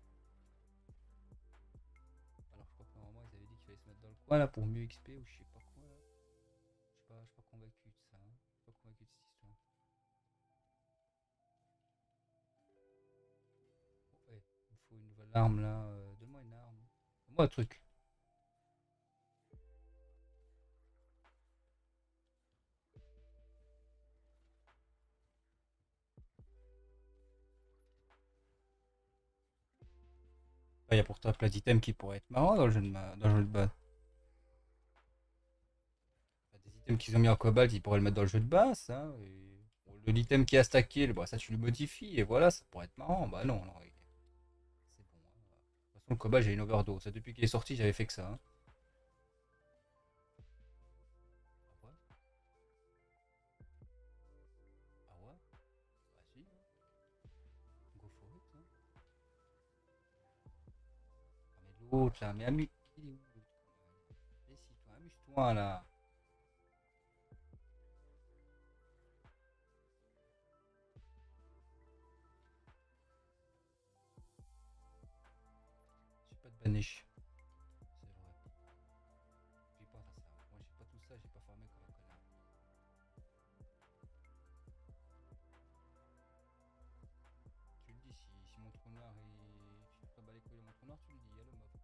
Alors je crois que normalement ils avaient dit qu'il fallait se mettre dans le coin là pour mieux XP ou je sais pas quoi là. Je suis pas convaincu de ça, hein. Je suis pas convaincu de cette histoire. Ouais, il me faut une nouvelle arme là. Donne-moi une arme. Donne-moi un truc. Il y a pourtant plein d'items qui pourraient être marrants dans le jeu dans le jeu de base. Des items qu'ils ont mis en cobalt, ils pourraient le mettre dans le jeu de base, hein, et l'item qui a stacké, bah, ça tu le modifies et voilà, ça pourrait être marrant. Bah non, non, c'est bon, hein. De toute façon, le combat, j'ai une overdose. Ça, depuis qu'il est sorti, j'avais fait que ça, hein. Ah ouais? Ah ouais? Vas-y, hein. Go for it, hein. Ah, mais l'autre là, mais ami. Il est où l'autre? Mais si, toi, amuse-toi là. J'ai pas de banish. C'est vrai. J'ai pas ça. Moi, j'ai pas tout ça, j'ai pas farmé comme un connard. Tu le dis, si mon trou noir et tu te pas les couilles de mon trou noir, tu le dis, y'a le mob.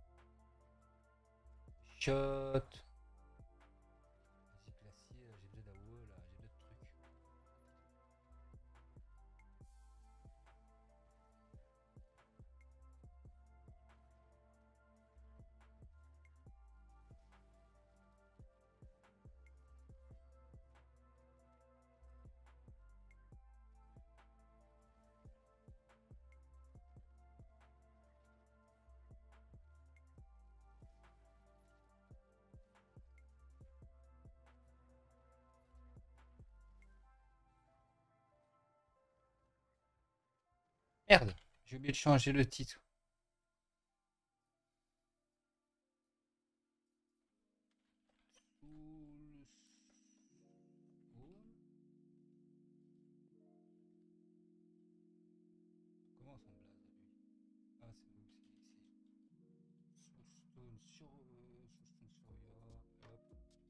Shot. Vas-y, glacier, là, j'ai besoin d'AOE, là, j'ai besoin de trucs. Merde, j'ai oublié de changer le titre. Soul. Comment son blaze à lui? Ah, c'est bon, Soulstone sur. Soulstone sur Ya. Hop.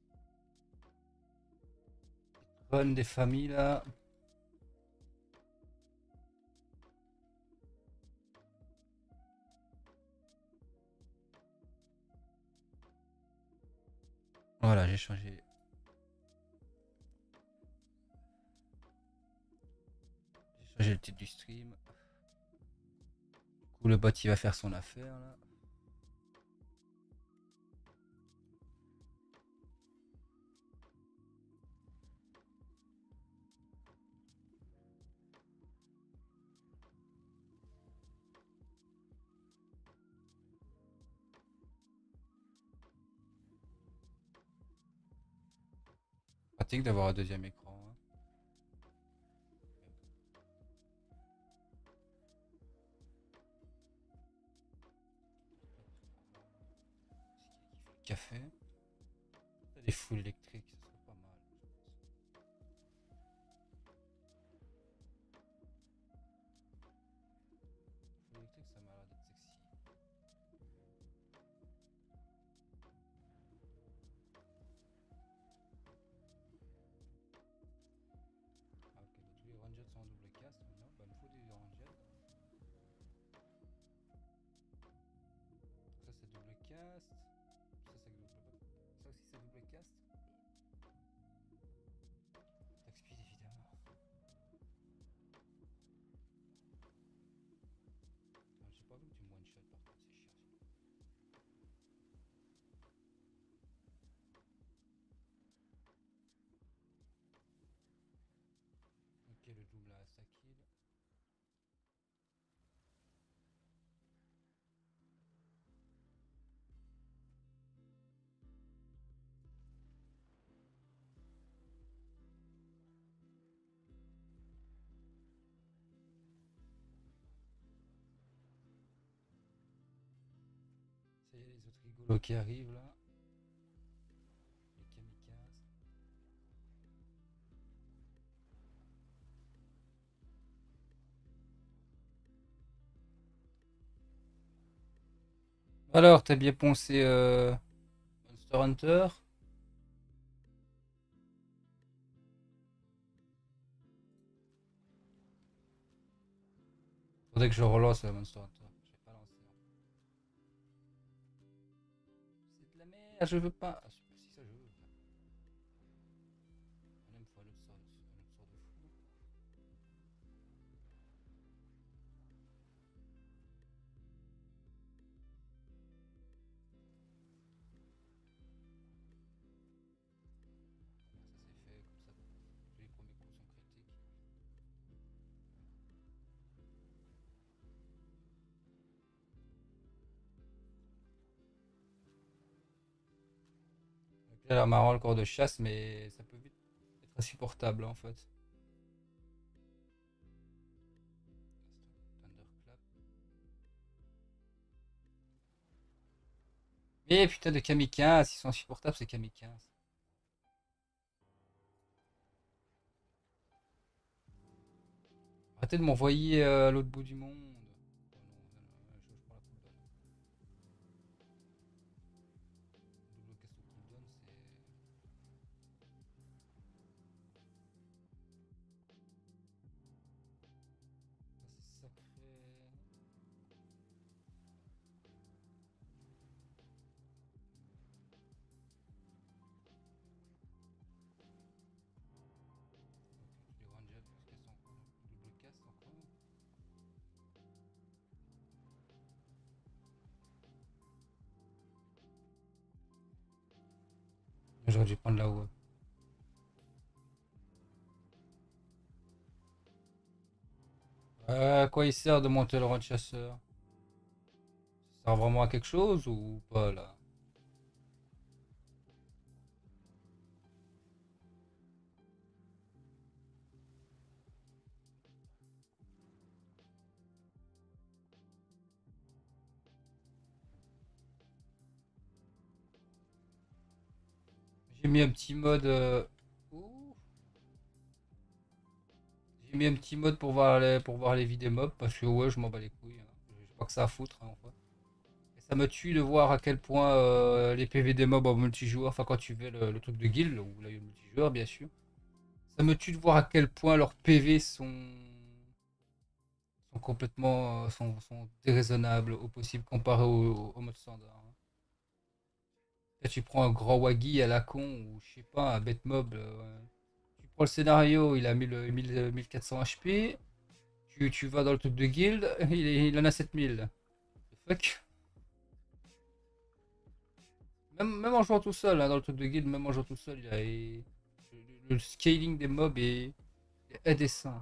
Run des familles là. Voilà, j'ai changé. J'ai changé le titre du stream. Du coup, le bot il va faire son affaire là. Pratique d'avoir un deuxième écran, hein. Ce qui fait le café. T'as des foules électriques, ça serait pas mal. Foules électriques, ça m'a l'air d'être sexy. Ah, ok, bah, tous les rangers sont en double cast maintenant. Bah, il me faut des rangers. Ça, c'est double cast. Ça, c'est double. Ça aussi, c'est double cast. Attaque speed, évidemment. Ah, j'ai pas vu que tu me one shot par contre, c'est chiant. Ok, le double à sa kill. Ça y est, les autres rigolos qui arrivent là. Les kamikazes. Alors, t'as bien poncé Monster Hunter? Faudrait que je relance Monster Hunter. Je vais pas lancer, hein. C'est de la merde, je veux pas. Ah, si ça je veux. Là, il me faut un autre sort de fou. Ça c'est fait, comme ça tous les premiers coups sont critiques. Il a l'air marrant le corps de chasse, mais ça peut vite être insupportable en fait. Thunderclap. Mais putain de kamikazes, ils sont insupportables ces kamikazes. Arrêtez de m'envoyer à l'autre bout du monde. Oh non, non, non, je prends la cooldown. Double casse au cooldown, c'est sacré. Ok, les rangers plus casse encore. Double casse encore. J'aurais dû prendre là-haut. À quoi il sert de monter le rang de chasseur? Ça sert vraiment à quelque chose ou pas là? J'ai mis un petit mode. Ouh. J'ai mis un petit mode pour voir les vies des mobs parce que ouais, je m'en bats les couilles, hein. J'ai pas que ça à foutre, hein, en fait. Et ça me tue de voir à quel point les PV des mobs en multijoueur, enfin quand tu fais le truc de guild, où là il y a le multijoueur bien sûr, ça me tue de voir à quel point leurs PV sont complètement sont déraisonnables au possible comparé au mode standard, hein. Là, tu prends un grand waggy à la con ou je sais pas, un bête mob. Tu prends le scénario, il a 1400 HP. Tu vas dans le truc de guild, il en a 7000. The fuck. Même en jouant tout seul, hein, dans le truc de guild, même en jouant tout seul, le scaling des mobs est indécent.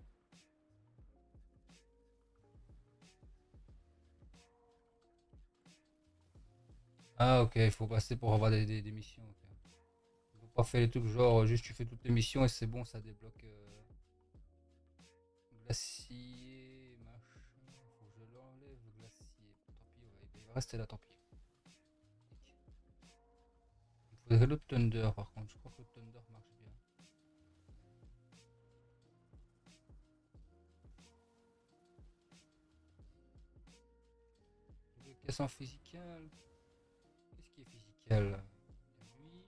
Ah ok, il faut passer pour avoir des missions. Ok. Il faut pas faire les trucs genre juste tu fais toutes les missions et c'est bon, ça débloque glacier, machin. Faut que je l'enlève, le glacier. Tant pis, il va rester là, tant pis. Il faudrait le thunder par contre, je crois que le thunder marche bien. Le caisse en physical. Qu'est-ce qui est physical? Lui.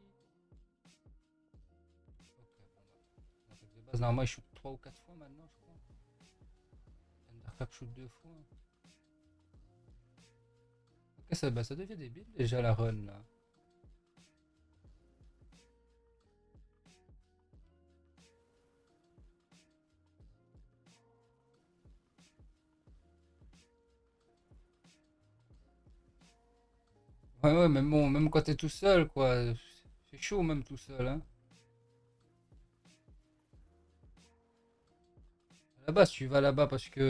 Ok, bon bah. En fait, de base, normalement, il shoot 3 ou 4 fois maintenant, je crois. Thunderclap shoot 2 fois. Ok, ça devient débile déjà la run là. Ouais, ouais, mais bon, même quand t'es tout seul, quoi. C'est chaud, même tout seul, hein. À la base, tu vas là-bas parce que.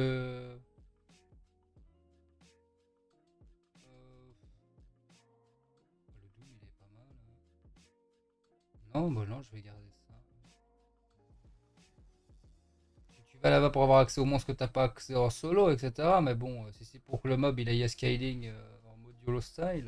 Le doux, il est pas mal, hein. Non, bah non, je vais garder ça. Tu vas là-bas pour avoir accès aux monstres que t'as pas accès en solo, etc. Mais bon, si c'est pour que le mob il aille à scaling en mode YOLO style.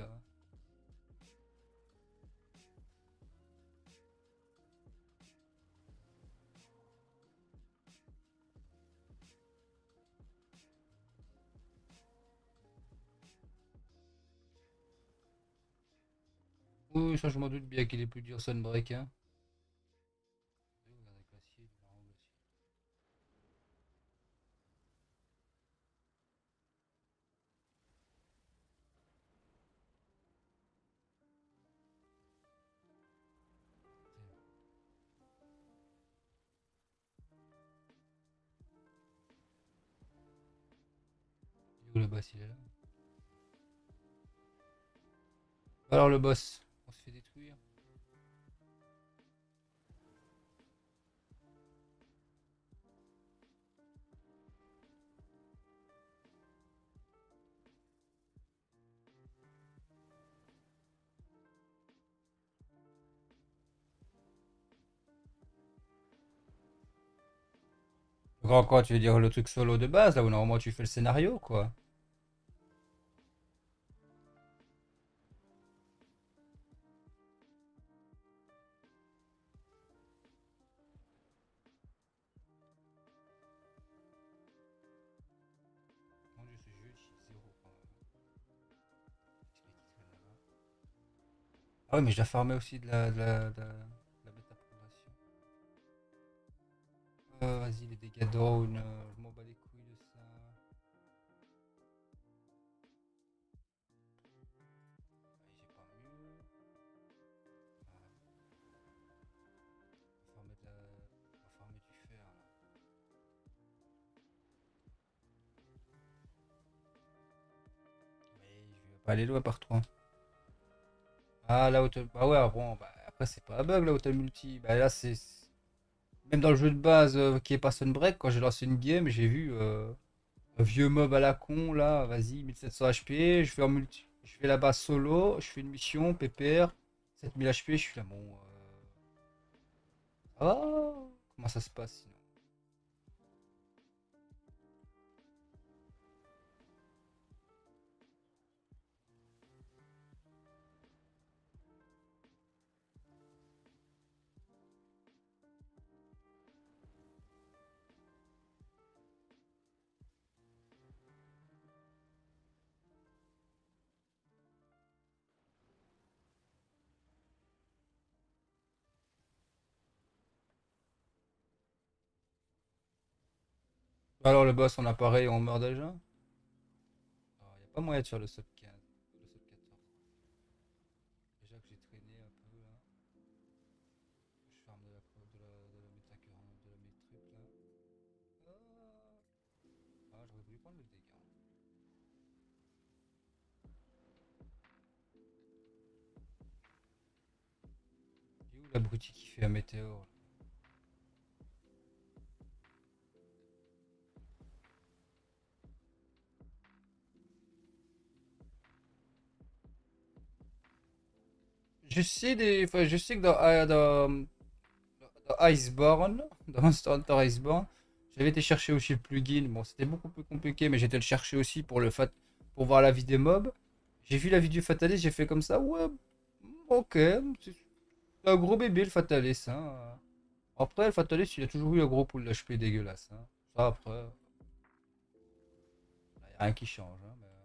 Oui, oui, ça je m'en doute bien qu'il est plus dur Sunbreak, hein. Regardez, glacier, du marron glacier. Il est où le boss? Il est là. Alors le boss, on se fait détruire. Grand quoi, tu veux dire le truc solo de base, là où normalement tu fais le scénario, quoi. Mon dieu, ce jeu, j'ai zéro. Ah oui, mais je dois farmer aussi de la méta-progression. Vas-y, les dégâts down, je m'en bats les couilles de ça. Allez, j'ai pas mieux. On va farmer du fer, là. Mais je vais pas aller loin par toi. Ah, là où t'as... Bah ouais, bon, bah, après, c'est pas un bug, là où t'as le multi. Bah là, c'est... Même dans le jeu de base qui est pas Sunbreak, quand j'ai lancé une game, j'ai vu un vieux mob à la con, là, vas-y, 1700 HP, je fais en multi... Je fais là-bas solo, je fais une mission, PPR, 7000 HP, je suis là, bon... Ah, comment ça se passe sinon? Alors le boss en appareil, on meurt déjà? Il n'y a pas moyen de faire le sub 15, le sub 14. Déjà que j'ai traîné un peu là. Je farme de la méta de la métruc là. J'aurais voulu prendre le dégât. Il est où l'abruti qui fait un météore? Enfin, je sais que dans Iceborne, dans Monster Hunter Iceborne, j'avais été chercher aussi le plugin. Bon, c'était beaucoup plus compliqué, mais j'étais le chercher aussi pour voir la vie des mobs. J'ai vu la vie du Fatalis, j'ai fait comme ça. Ouais, ok, c'est un gros bébé le Fatalis. Hein. Après, le Fatalis, il a toujours eu un gros pool d'HP dégueulasse. Hein. Ça, après, il n'y a rien qui change. Hein, mais...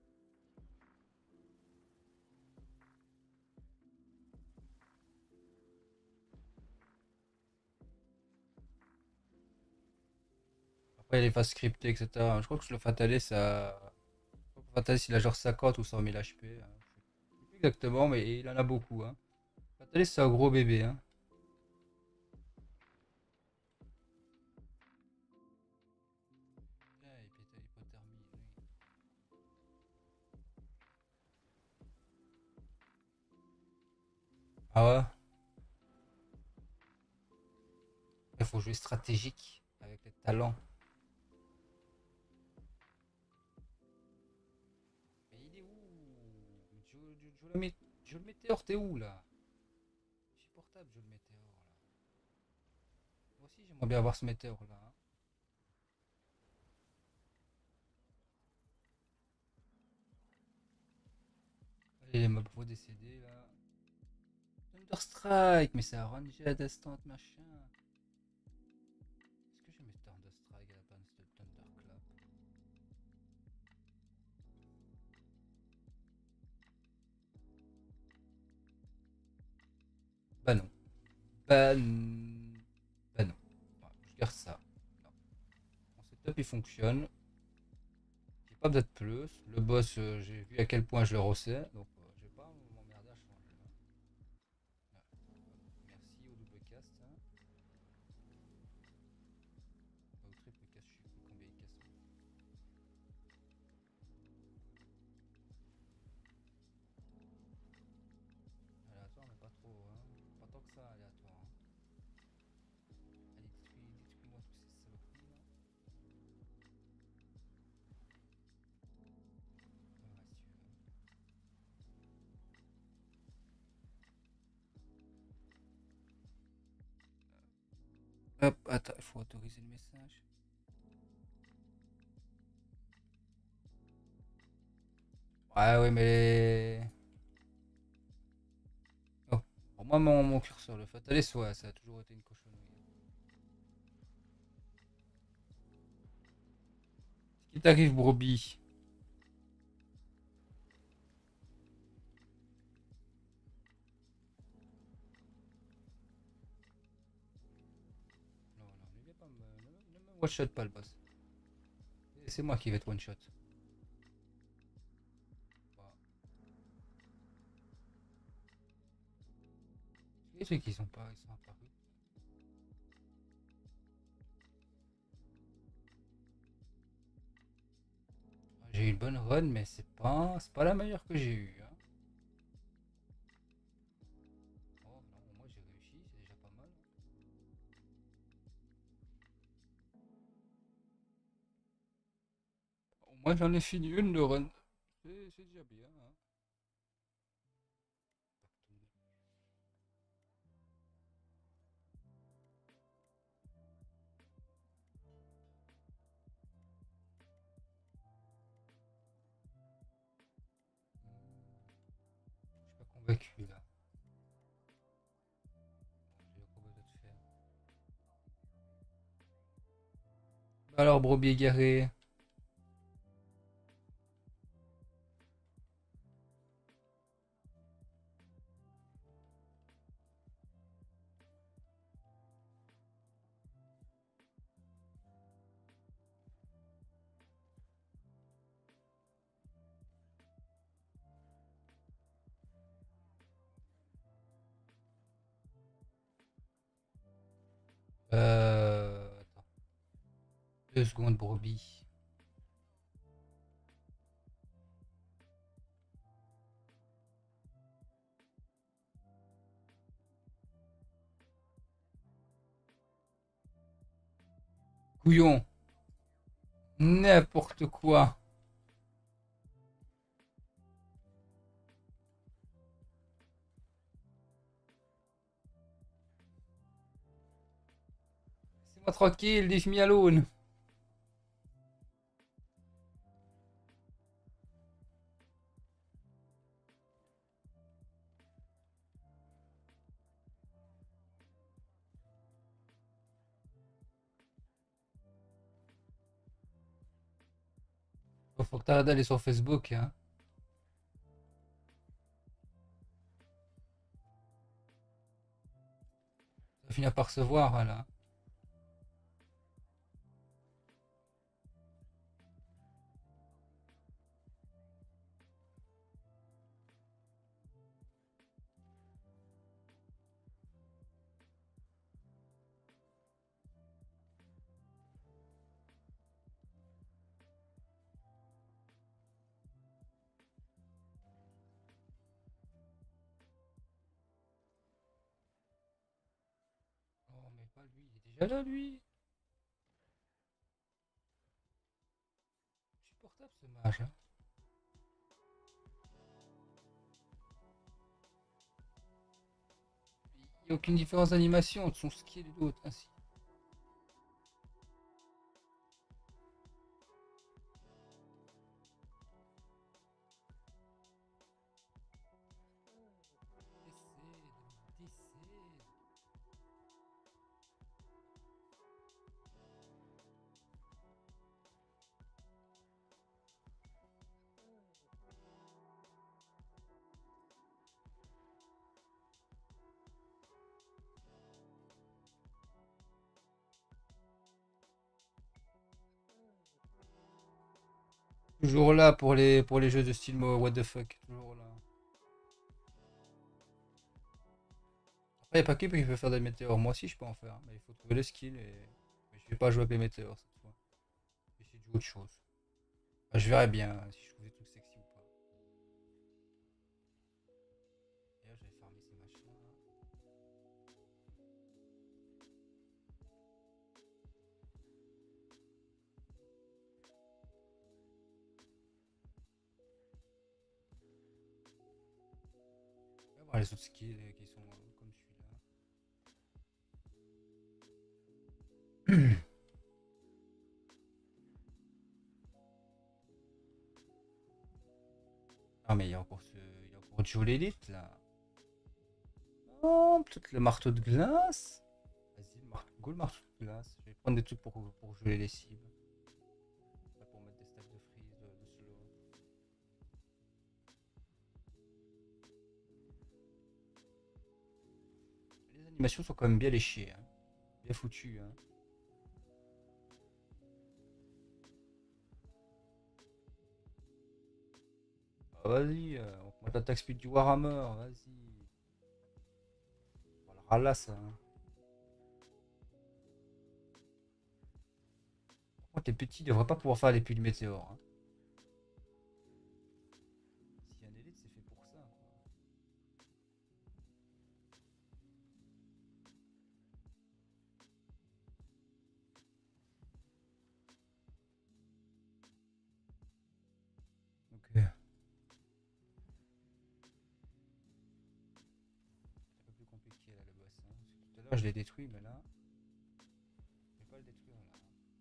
Après, il y a les phases scriptées, etc. Je crois que le Fatalis, ça... Le Fatalis, il a genre 50 ou 100 000 HP. Hein. Je sais plus exactement, mais il en a beaucoup. Hein. Fatalis, c'est un gros bébé. Hein. Ah, hypothermie, oui. Ah ouais? Il faut jouer stratégique avec les talents. Mais il est où? Joe le météore, t'es où là? Insupportable, Joe le météore là. Moi aussi, j'aimerais bien avoir ce météore là. Hein. Allez, les mobs vont décéder là. Thunderstrike, mais c'est un rangé à instant machin. Est-ce que je vais mettre Thunderstrike à la place de Thunderclap? Bah non. Bah, bah non. Ouais, je garde ça. Non. Mon setup il fonctionne. J'ai pas besoin de plus. Le boss, j'ai vu à quel point je le rossais. Donc je vais pas m'emmerder à changer. Hein. Ouais. Merci au double cast. Hein. Au triple cast, je sais plus combien il casse. Aléatoire, mais pas trop. Hein. Pas tant que ça, aléatoire. Hein. Allez, détruis-moi tous ces saloperies là. Ouais, si tu veux. Hop, attends, il faut autoriser le message. Ouais, ouais, mais. Oh. Pour moi, mon curseur, le fataliste, ouais, ça a toujours été une cochonnerie. Qu'est-ce qui t'arrive, Broby? Non, non, ne viens pas ne me one-shot pas le boss. C'est moi qui vais te one-shot. Voilà. Les trucs, ils sont apparus. J'ai eu une bonne run, mais c'est pas la meilleure que j'ai eue, hein. Oh non, moi j'ai réussi, c'est déjà pas mal. Au moins j'en ai fini une de run. C'est déjà bien, hein. Je suis pas convaincu là. J'ai encore besoin de faire. Alors, brebis égaré. Attends. 2 secondes, brebis. Couillon. N'importe quoi. Laissez-moi tranquille, leave me alone. Faut que t'arrêtes d'aller sur Facebook, hein. Ça va finir par se voir, là. Oh, mais pas lui, il est déjà là, lui. Supportable, ce mage, hein. Il n'y a aucune différence d'animation entre son skill et l'autre, ainsi. Toujours là pour les jeux de style what the fuck. Toujours là. Après, il n'y a pas qui peut faire des météores. Moi aussi, je peux en faire. Mais il faut trouver le skill. Mais je vais pas jouer avec les météores cette fois. Je vais essayer de jouer autre chose. Enfin, je verrai bien si je trouve des trucs sexy ou pas. D'ailleurs, je vais farmer ces machins là. On va voir les autres skills qui sont comme celui-là. Ah, mais il y a encore Joe l'élite là. Oh, peut-être le marteau de glace. Vas-y, go le marteau de glace. Je vais prendre des trucs pour geler les cibles. Pas pour mettre des stacks de freeze, de slow. Les animations sont quand même bien léchées, hein. Bien foutues, hein. Ah, vas-y, on augmente l'attaque speed du Warhammer, vas-y. On le ralasse, hein. Par contre, les petits devraient pas pouvoir faire les pluies de météores, hein. S'il y a un élite, c'est fait pour ça, quoi. Ok. C'est un peu plus compliqué là le boss, hein. Parce que tout à l'heure je l'ai détruit, mais là, je vais pas le détruire là.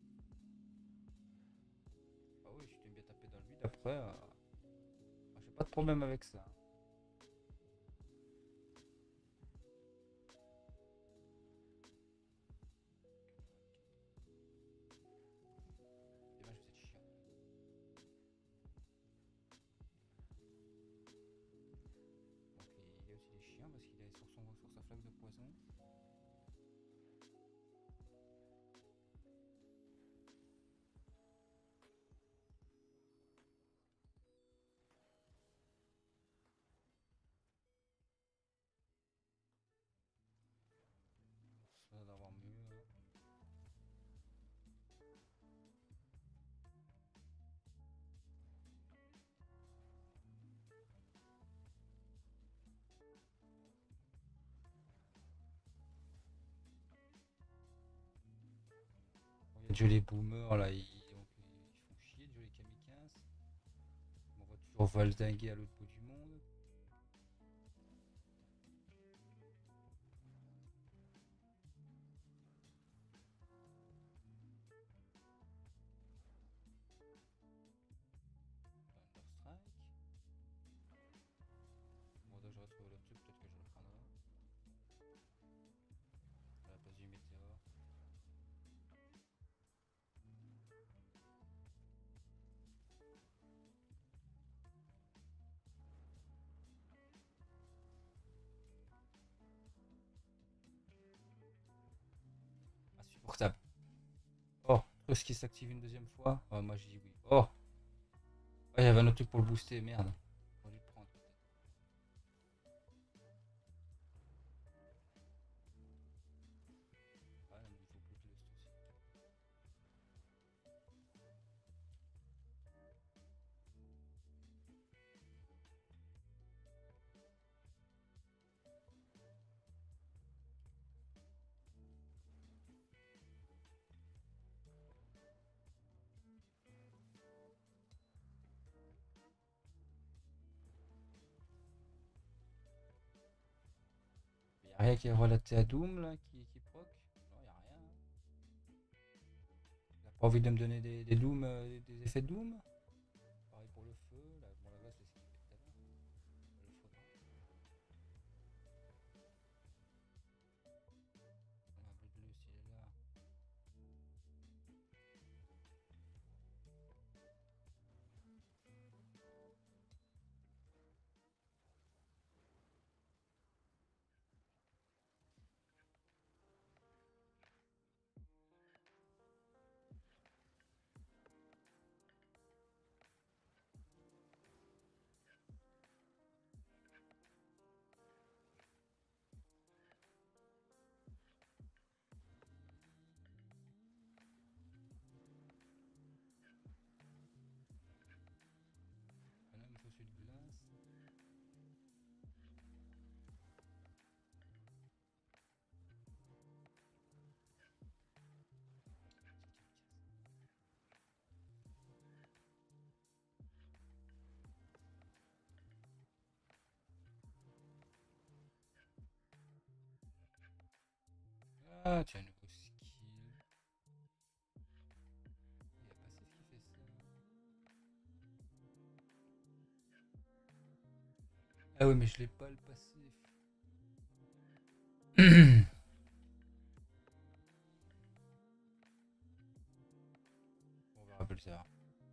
Ah oui, je t'ai bien tapé dans le vide après. J'ai pas de problème avec ça. Dommage, vous êtes chiant. Donc il est aussi des chiens parce qu'il est sur sa flaque de poison. Ça va d'avoir mieux, hein. Il y a déjà les boomers là, donc, ils font chier, déjà les kamikazes. On va toujours valdinguer à l'autre bout du monde. Thunderstrike. Bon, là je retrouve le truc, peut-être que je le prendrai. À la place du météore. Insupportable. Oh, est-ce qu'il s'active une deuxième fois? Oh, moi je dis oui. Oh, il y avait un autre truc pour le booster, merde. J'aurais dû le prendre peut-être. Ouais, il faut plus que le aussi. Y a rien qui est relaté à Doom là qui proc? Non, y a rien, hein. Il a pas envie de me donner des Doom, des effets de Doom? Pareil pour le feu, là, bon, la glace, c'est ce qu'il fait tout à l'heure. Il le faudra. La bleu bleu, s'il est là. Maintenant, il me faut celui de glace. Ah, tiens, un nouveau skill. Il y a pas ce qui fait ça. Ah oui, mais je l'ai pas le passif. On verra plus tard.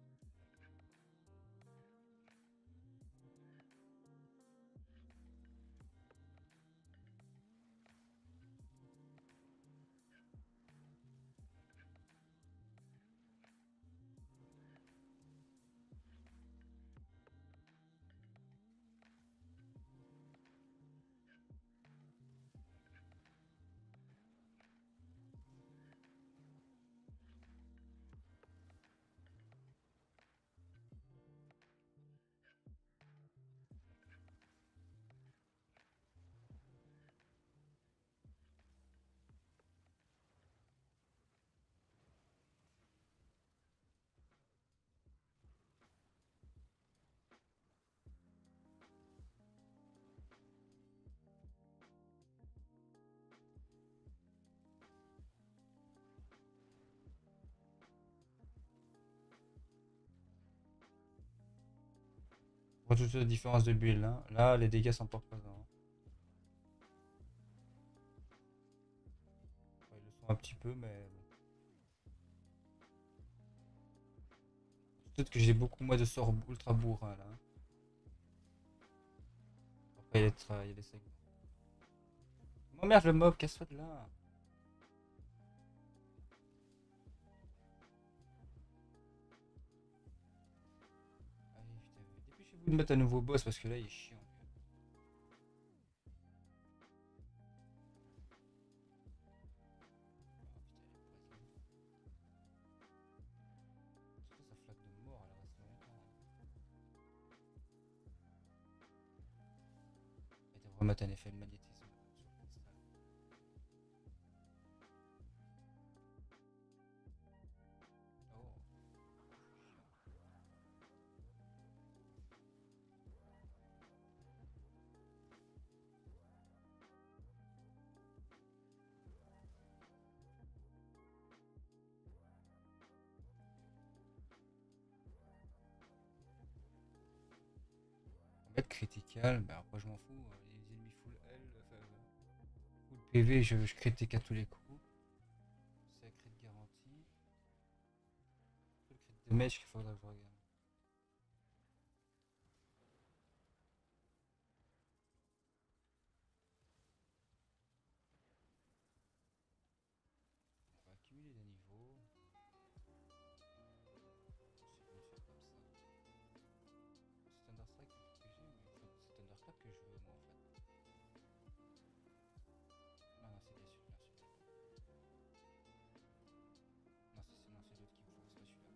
On voit toute la différence de build. Hein. Là, les dégâts sont pas présents. Ouais, ils le sont un petit peu, mais bon. Peut-être que j'ai beaucoup moins de sorts ultra bourrin là. Après, il y a des segments. Oh merde, le mob, casse-toi de là. Allez, putain, dépêchez-vous de mettre un nouveau boss parce que là, il est chiant. Putain, sa flaque de mort, elle reste longtemps. Elle devrait mettre un effet de magnétisme sur le cristal. Oh, on va mettre critical, bah après je m'en fous. Les ennemis full L, enfin, full PV, je critique à tous les coups. C'est crit garantie. C'est le crit damage qu'il faudra que je regarde. On va accumuler des niveaux. C'est mieux de faire comme ça. C'est Thunderstrike que j'ai, mais en fait, c'est Thunderclap que je veux moi en fait. Non, non, c'est bien celui-là. Non, c'est l'autre qu'il me faut, c'est pas celui-là.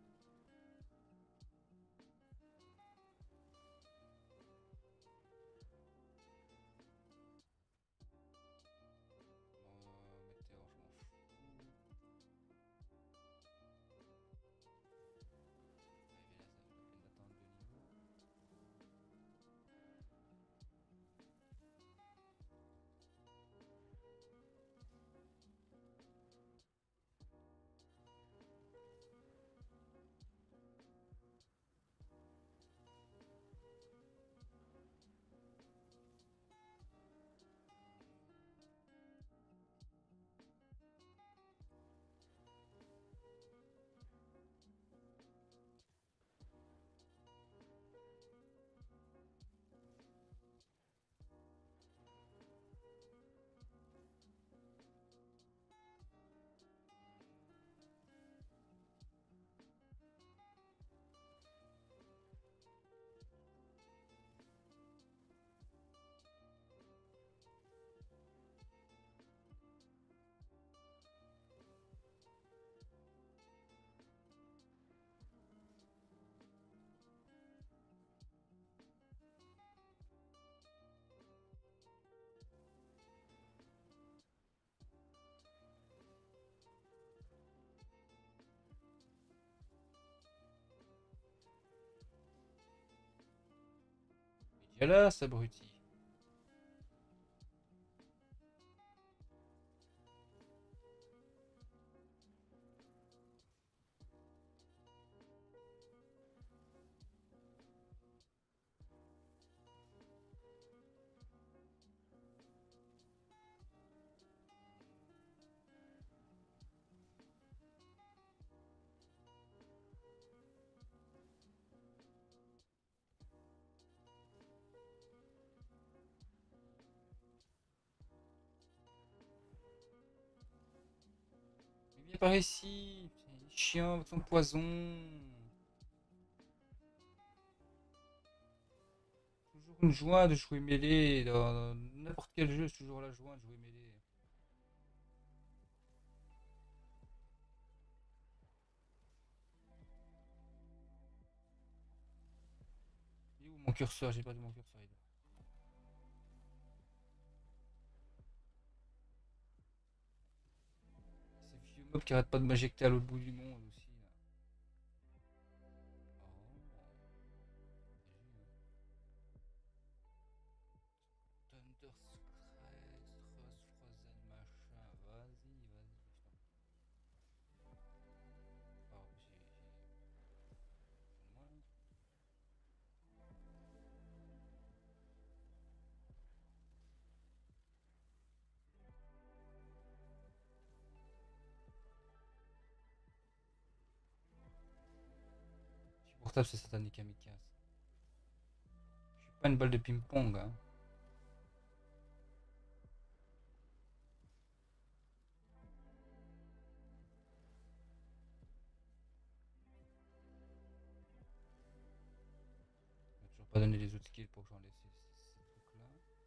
Météore, je m'en fous. Arrivé là, ça vaut la peine d'attendre le niveau. Et là, ça abruti. par ici. Putain, il est chiant avec son poison. Toujours une joie de jouer mêlée. Dans n'importe quel jeu, c'est toujours la joie de jouer mêlée. Il est où mon curseur? J'ai perdu mon curseur. Il est là. Ces vieux mobs qui arrêtent pas de m'injecter à l'autre bout du monde aussi. Là. Oh, Thunder Frozen machin. Vas-y, vas-y. Oh, portable, c'est satanique kamikaze. Je suis pas une balle de ping-pong, hein. Je vais toujours pas donner les autres skills pour que j'en laisse ces trucs-là.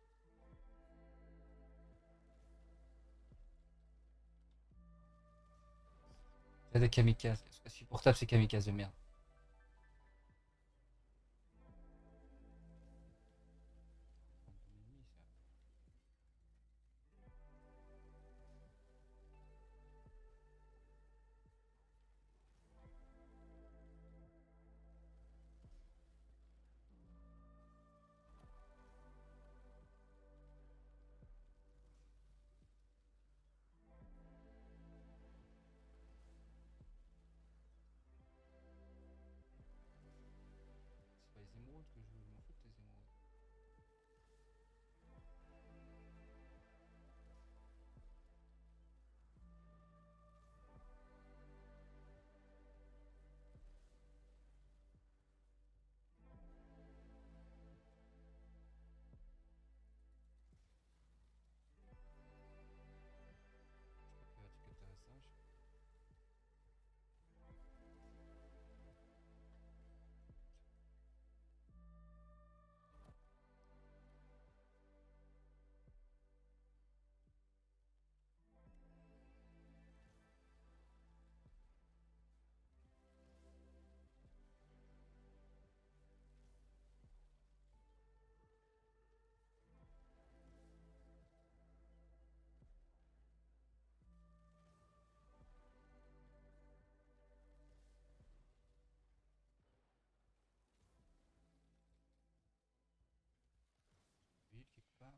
C'est des kamikazes. Si portable, c'est kamikaze de merde. C'est pas les émeraudes que je veux, je m'en fous de tes émeraudes. Je sais pas quel truc intéressant. Ville quelque part.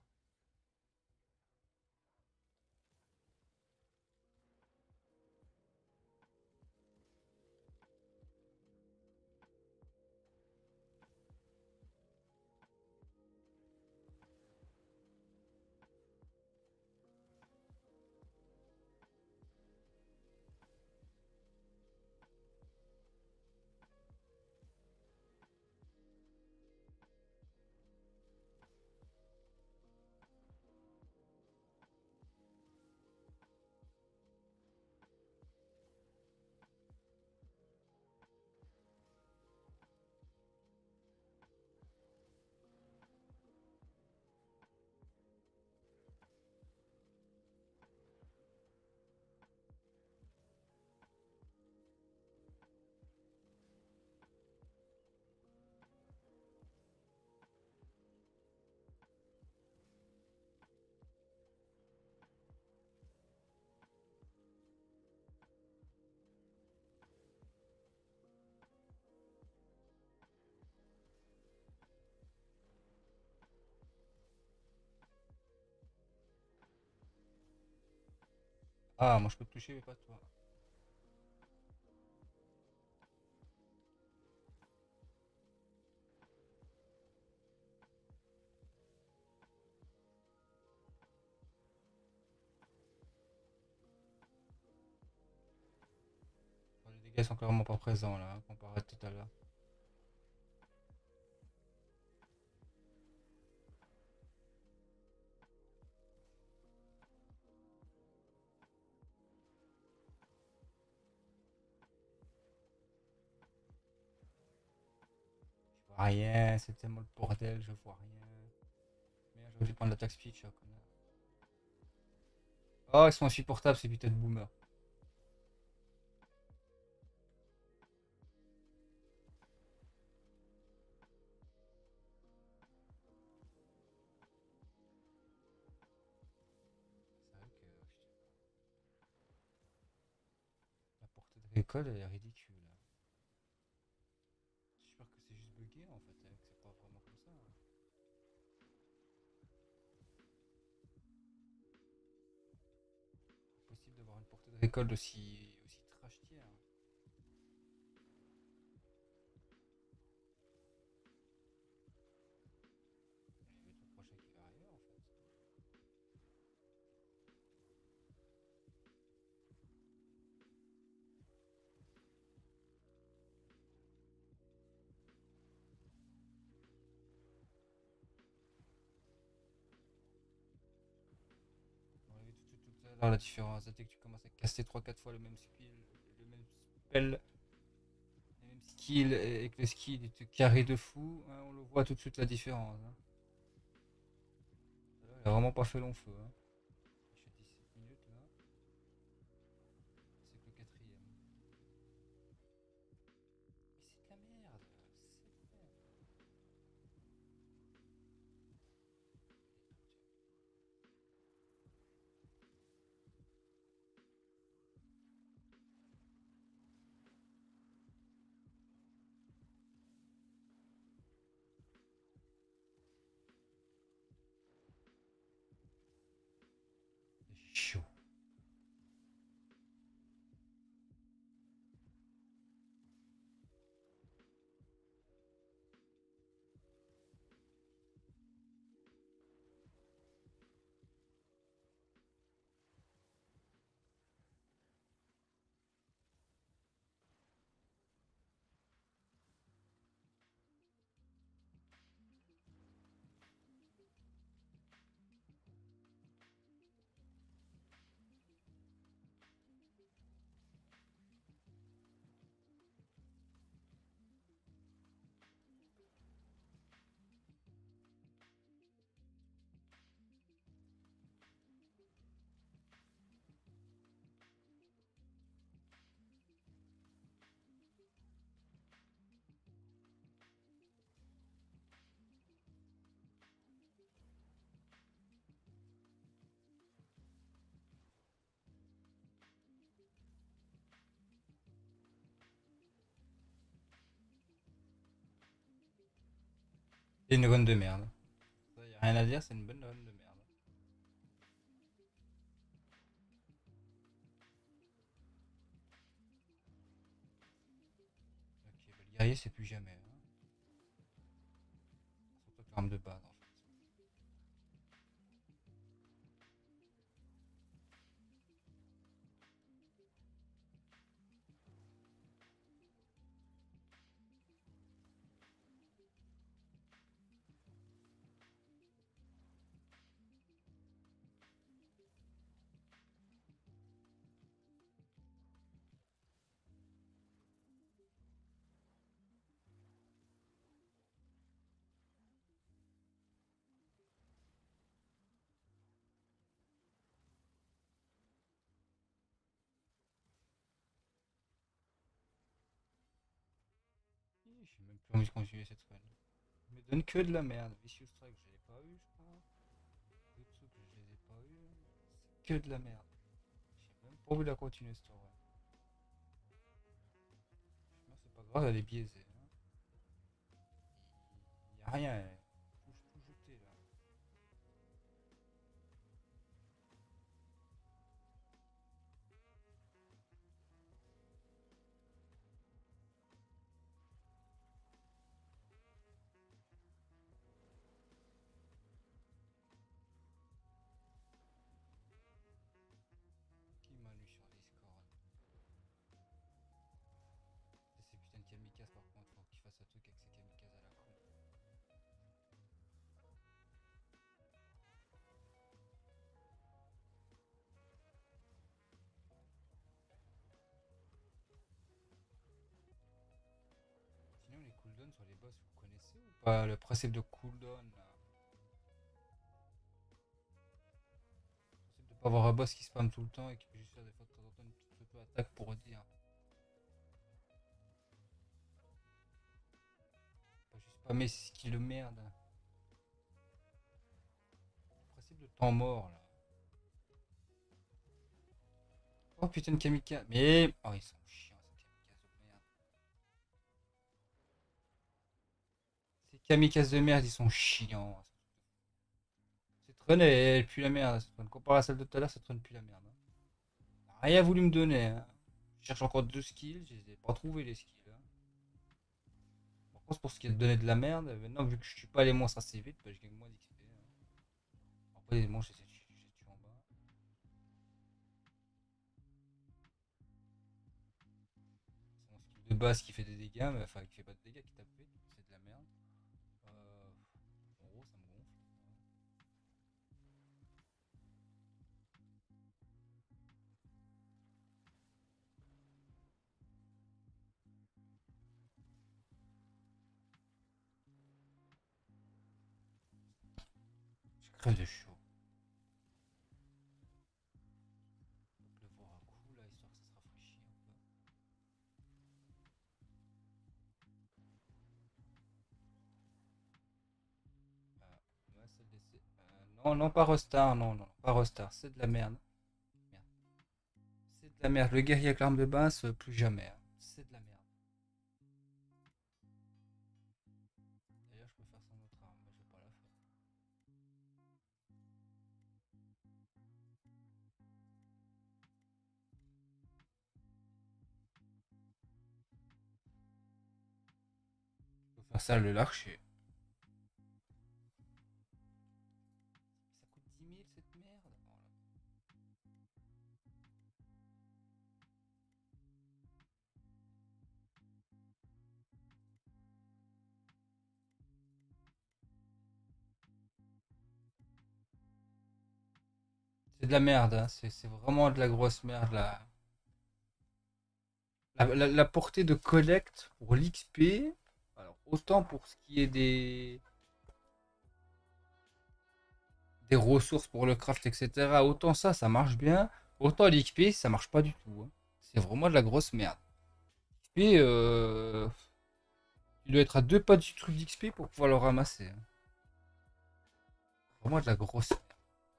Ah, moi je peux te toucher, mais pas toi. Bon, les dégâts sont clairement pas présents là, hein, comparé à tout à l'heure. vois rien, c'est tellement le bordel, je vois rien. Merde, j'aurais dû prendre l'attaque speech, hein, connard. Oh, ils sont insupportables, ces putains de boomers. C'est vrai que la portée de récolte, elle est ridicule. J'espère que c'est juste bugué en fait, hein, que c'est pas vraiment comme ça, hein. Impossible d'avoir une portée de récolte aussi trash tier. Je vais être le prochain qui va arriver en fait. On va arriver tout à l'heure la différence. Dès que tu commences à casser 3-4 fois le même skill, le même spell, les mêmes skills et que le skill il te carré de fou, hein, on le voit tout de suite la différence, hein. Là, il a vraiment pas fait long feu, hein. Il fait 17 minutes là, c'est que le quatrième. Mais c'est de la merde, c'est de la merde. C'est chaud. C'est une run de merde. Ça, y a rien à dire, c'est une bonne run de merde. Ok, bah, le guerrier c'est plus jamais, hein. Surtout que l'arme de base en fait. J'ai même plus envie de continuer cette run. Il me donne que de la merde. Vicious Strike, je l'ai pas eu, je crois. Trucs, je les ai pas eu. C'est que de la merde. J'ai même pas envie de la continuer cette run. Franchement, c'est pas grave, elle est biaisée, hein. Y a rien, hein. Tout jeté là. Qui m'a lu sur Discord? C'est ces putains de kamikazes par contre, faut qu'il fasse un truc avec ces kamikazes à la con. cooldown sur les boss, vous connaissez ou pas? Le principe de cooldown, là. Le principe de pas avoir un boss qui spam tout le temps et qui peut juste faire des fois de temps en temps une petite auto-attaque pour dire. Pas juste spammer ses skills de merde. Le principe de temps mort, là. Oh putain de kamikaze. Mais. Oh, ils sont chiants, ces kamikazes de merde. Ces kamikazes de merde, ils sont chiants. Cette run, elle pue la merde. Cette run. Comparé à celle de tout à l'heure, cette run pue la merde. Rien voulu me donner. Hein. Je cherche encore deux skills. Je les ai pas trouvé les skills. Hein. Par contre, pour ce qui est de donner de la merde, maintenant, vu que je suis pas les monstres assez vite, bah, je gagne moins d'XP. Hein. Après, les monstres, je les tue en bas. C'est mon skill de base qui fait des dégâts, mais enfin, qui fait pas de dégâts, qui tape vite. C'est de la merde. En gros, ça me gonfle. Je crève de chaud. Le voir à coup là, histoire que ça se rafraîchisse un peu. Ouais, celle d'essai. Non, non, pas Rostar, non, non, pas Rostar, c'est de la merde. Merde. C'est de la merde. Le guerrier avec l'arme de base, plus jamais. Hein. C'est de la merde. D'ailleurs, je peux faire sans autre arme, mais je vais pas la faire. Je peux faire ça le l'archer. Ça coûte 10 000 cette merde. Oh là. C'est de la merde, hein. C'est vraiment de la grosse merde là. La portée de collecte pour l'XP, alors autant pour ce qui est des ressources pour le craft, etc. Autant ça marche bien. Autant l'XP, ça marche pas du tout. Hein. C'est vraiment de la grosse merde. XP, il doit être à deux pas du truc d'XP pour pouvoir le ramasser. Hein. Vraiment de la grosse merde.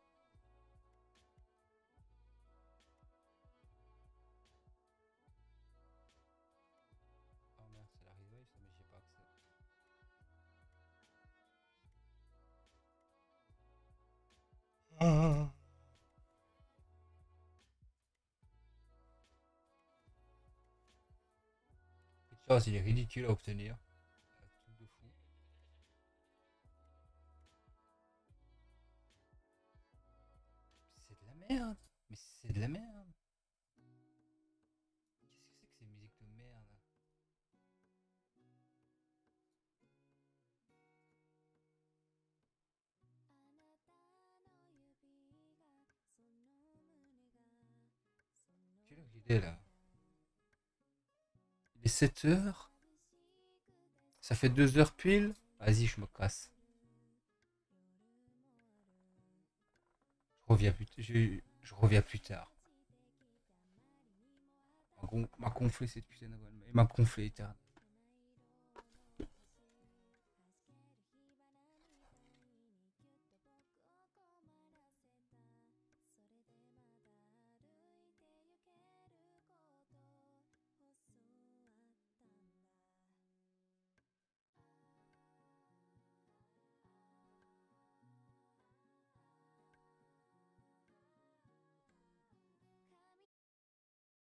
Oh merde, c'est la revive, ça, mais j'ai pas accès. Ah. Putain, il est ridicule à obtenir. Un truc de fou. C'est de la merde. Mais c'est de la merde. Qu'est-ce que c'est que ces musiques de merde? Quelle heure il est là? Il est 7 heures. Ça fait 2 heures pile. Vas-y, je me casse. Je reviens plus tard. M'a gonflé cette putain de. Il m'a gonflé éternel.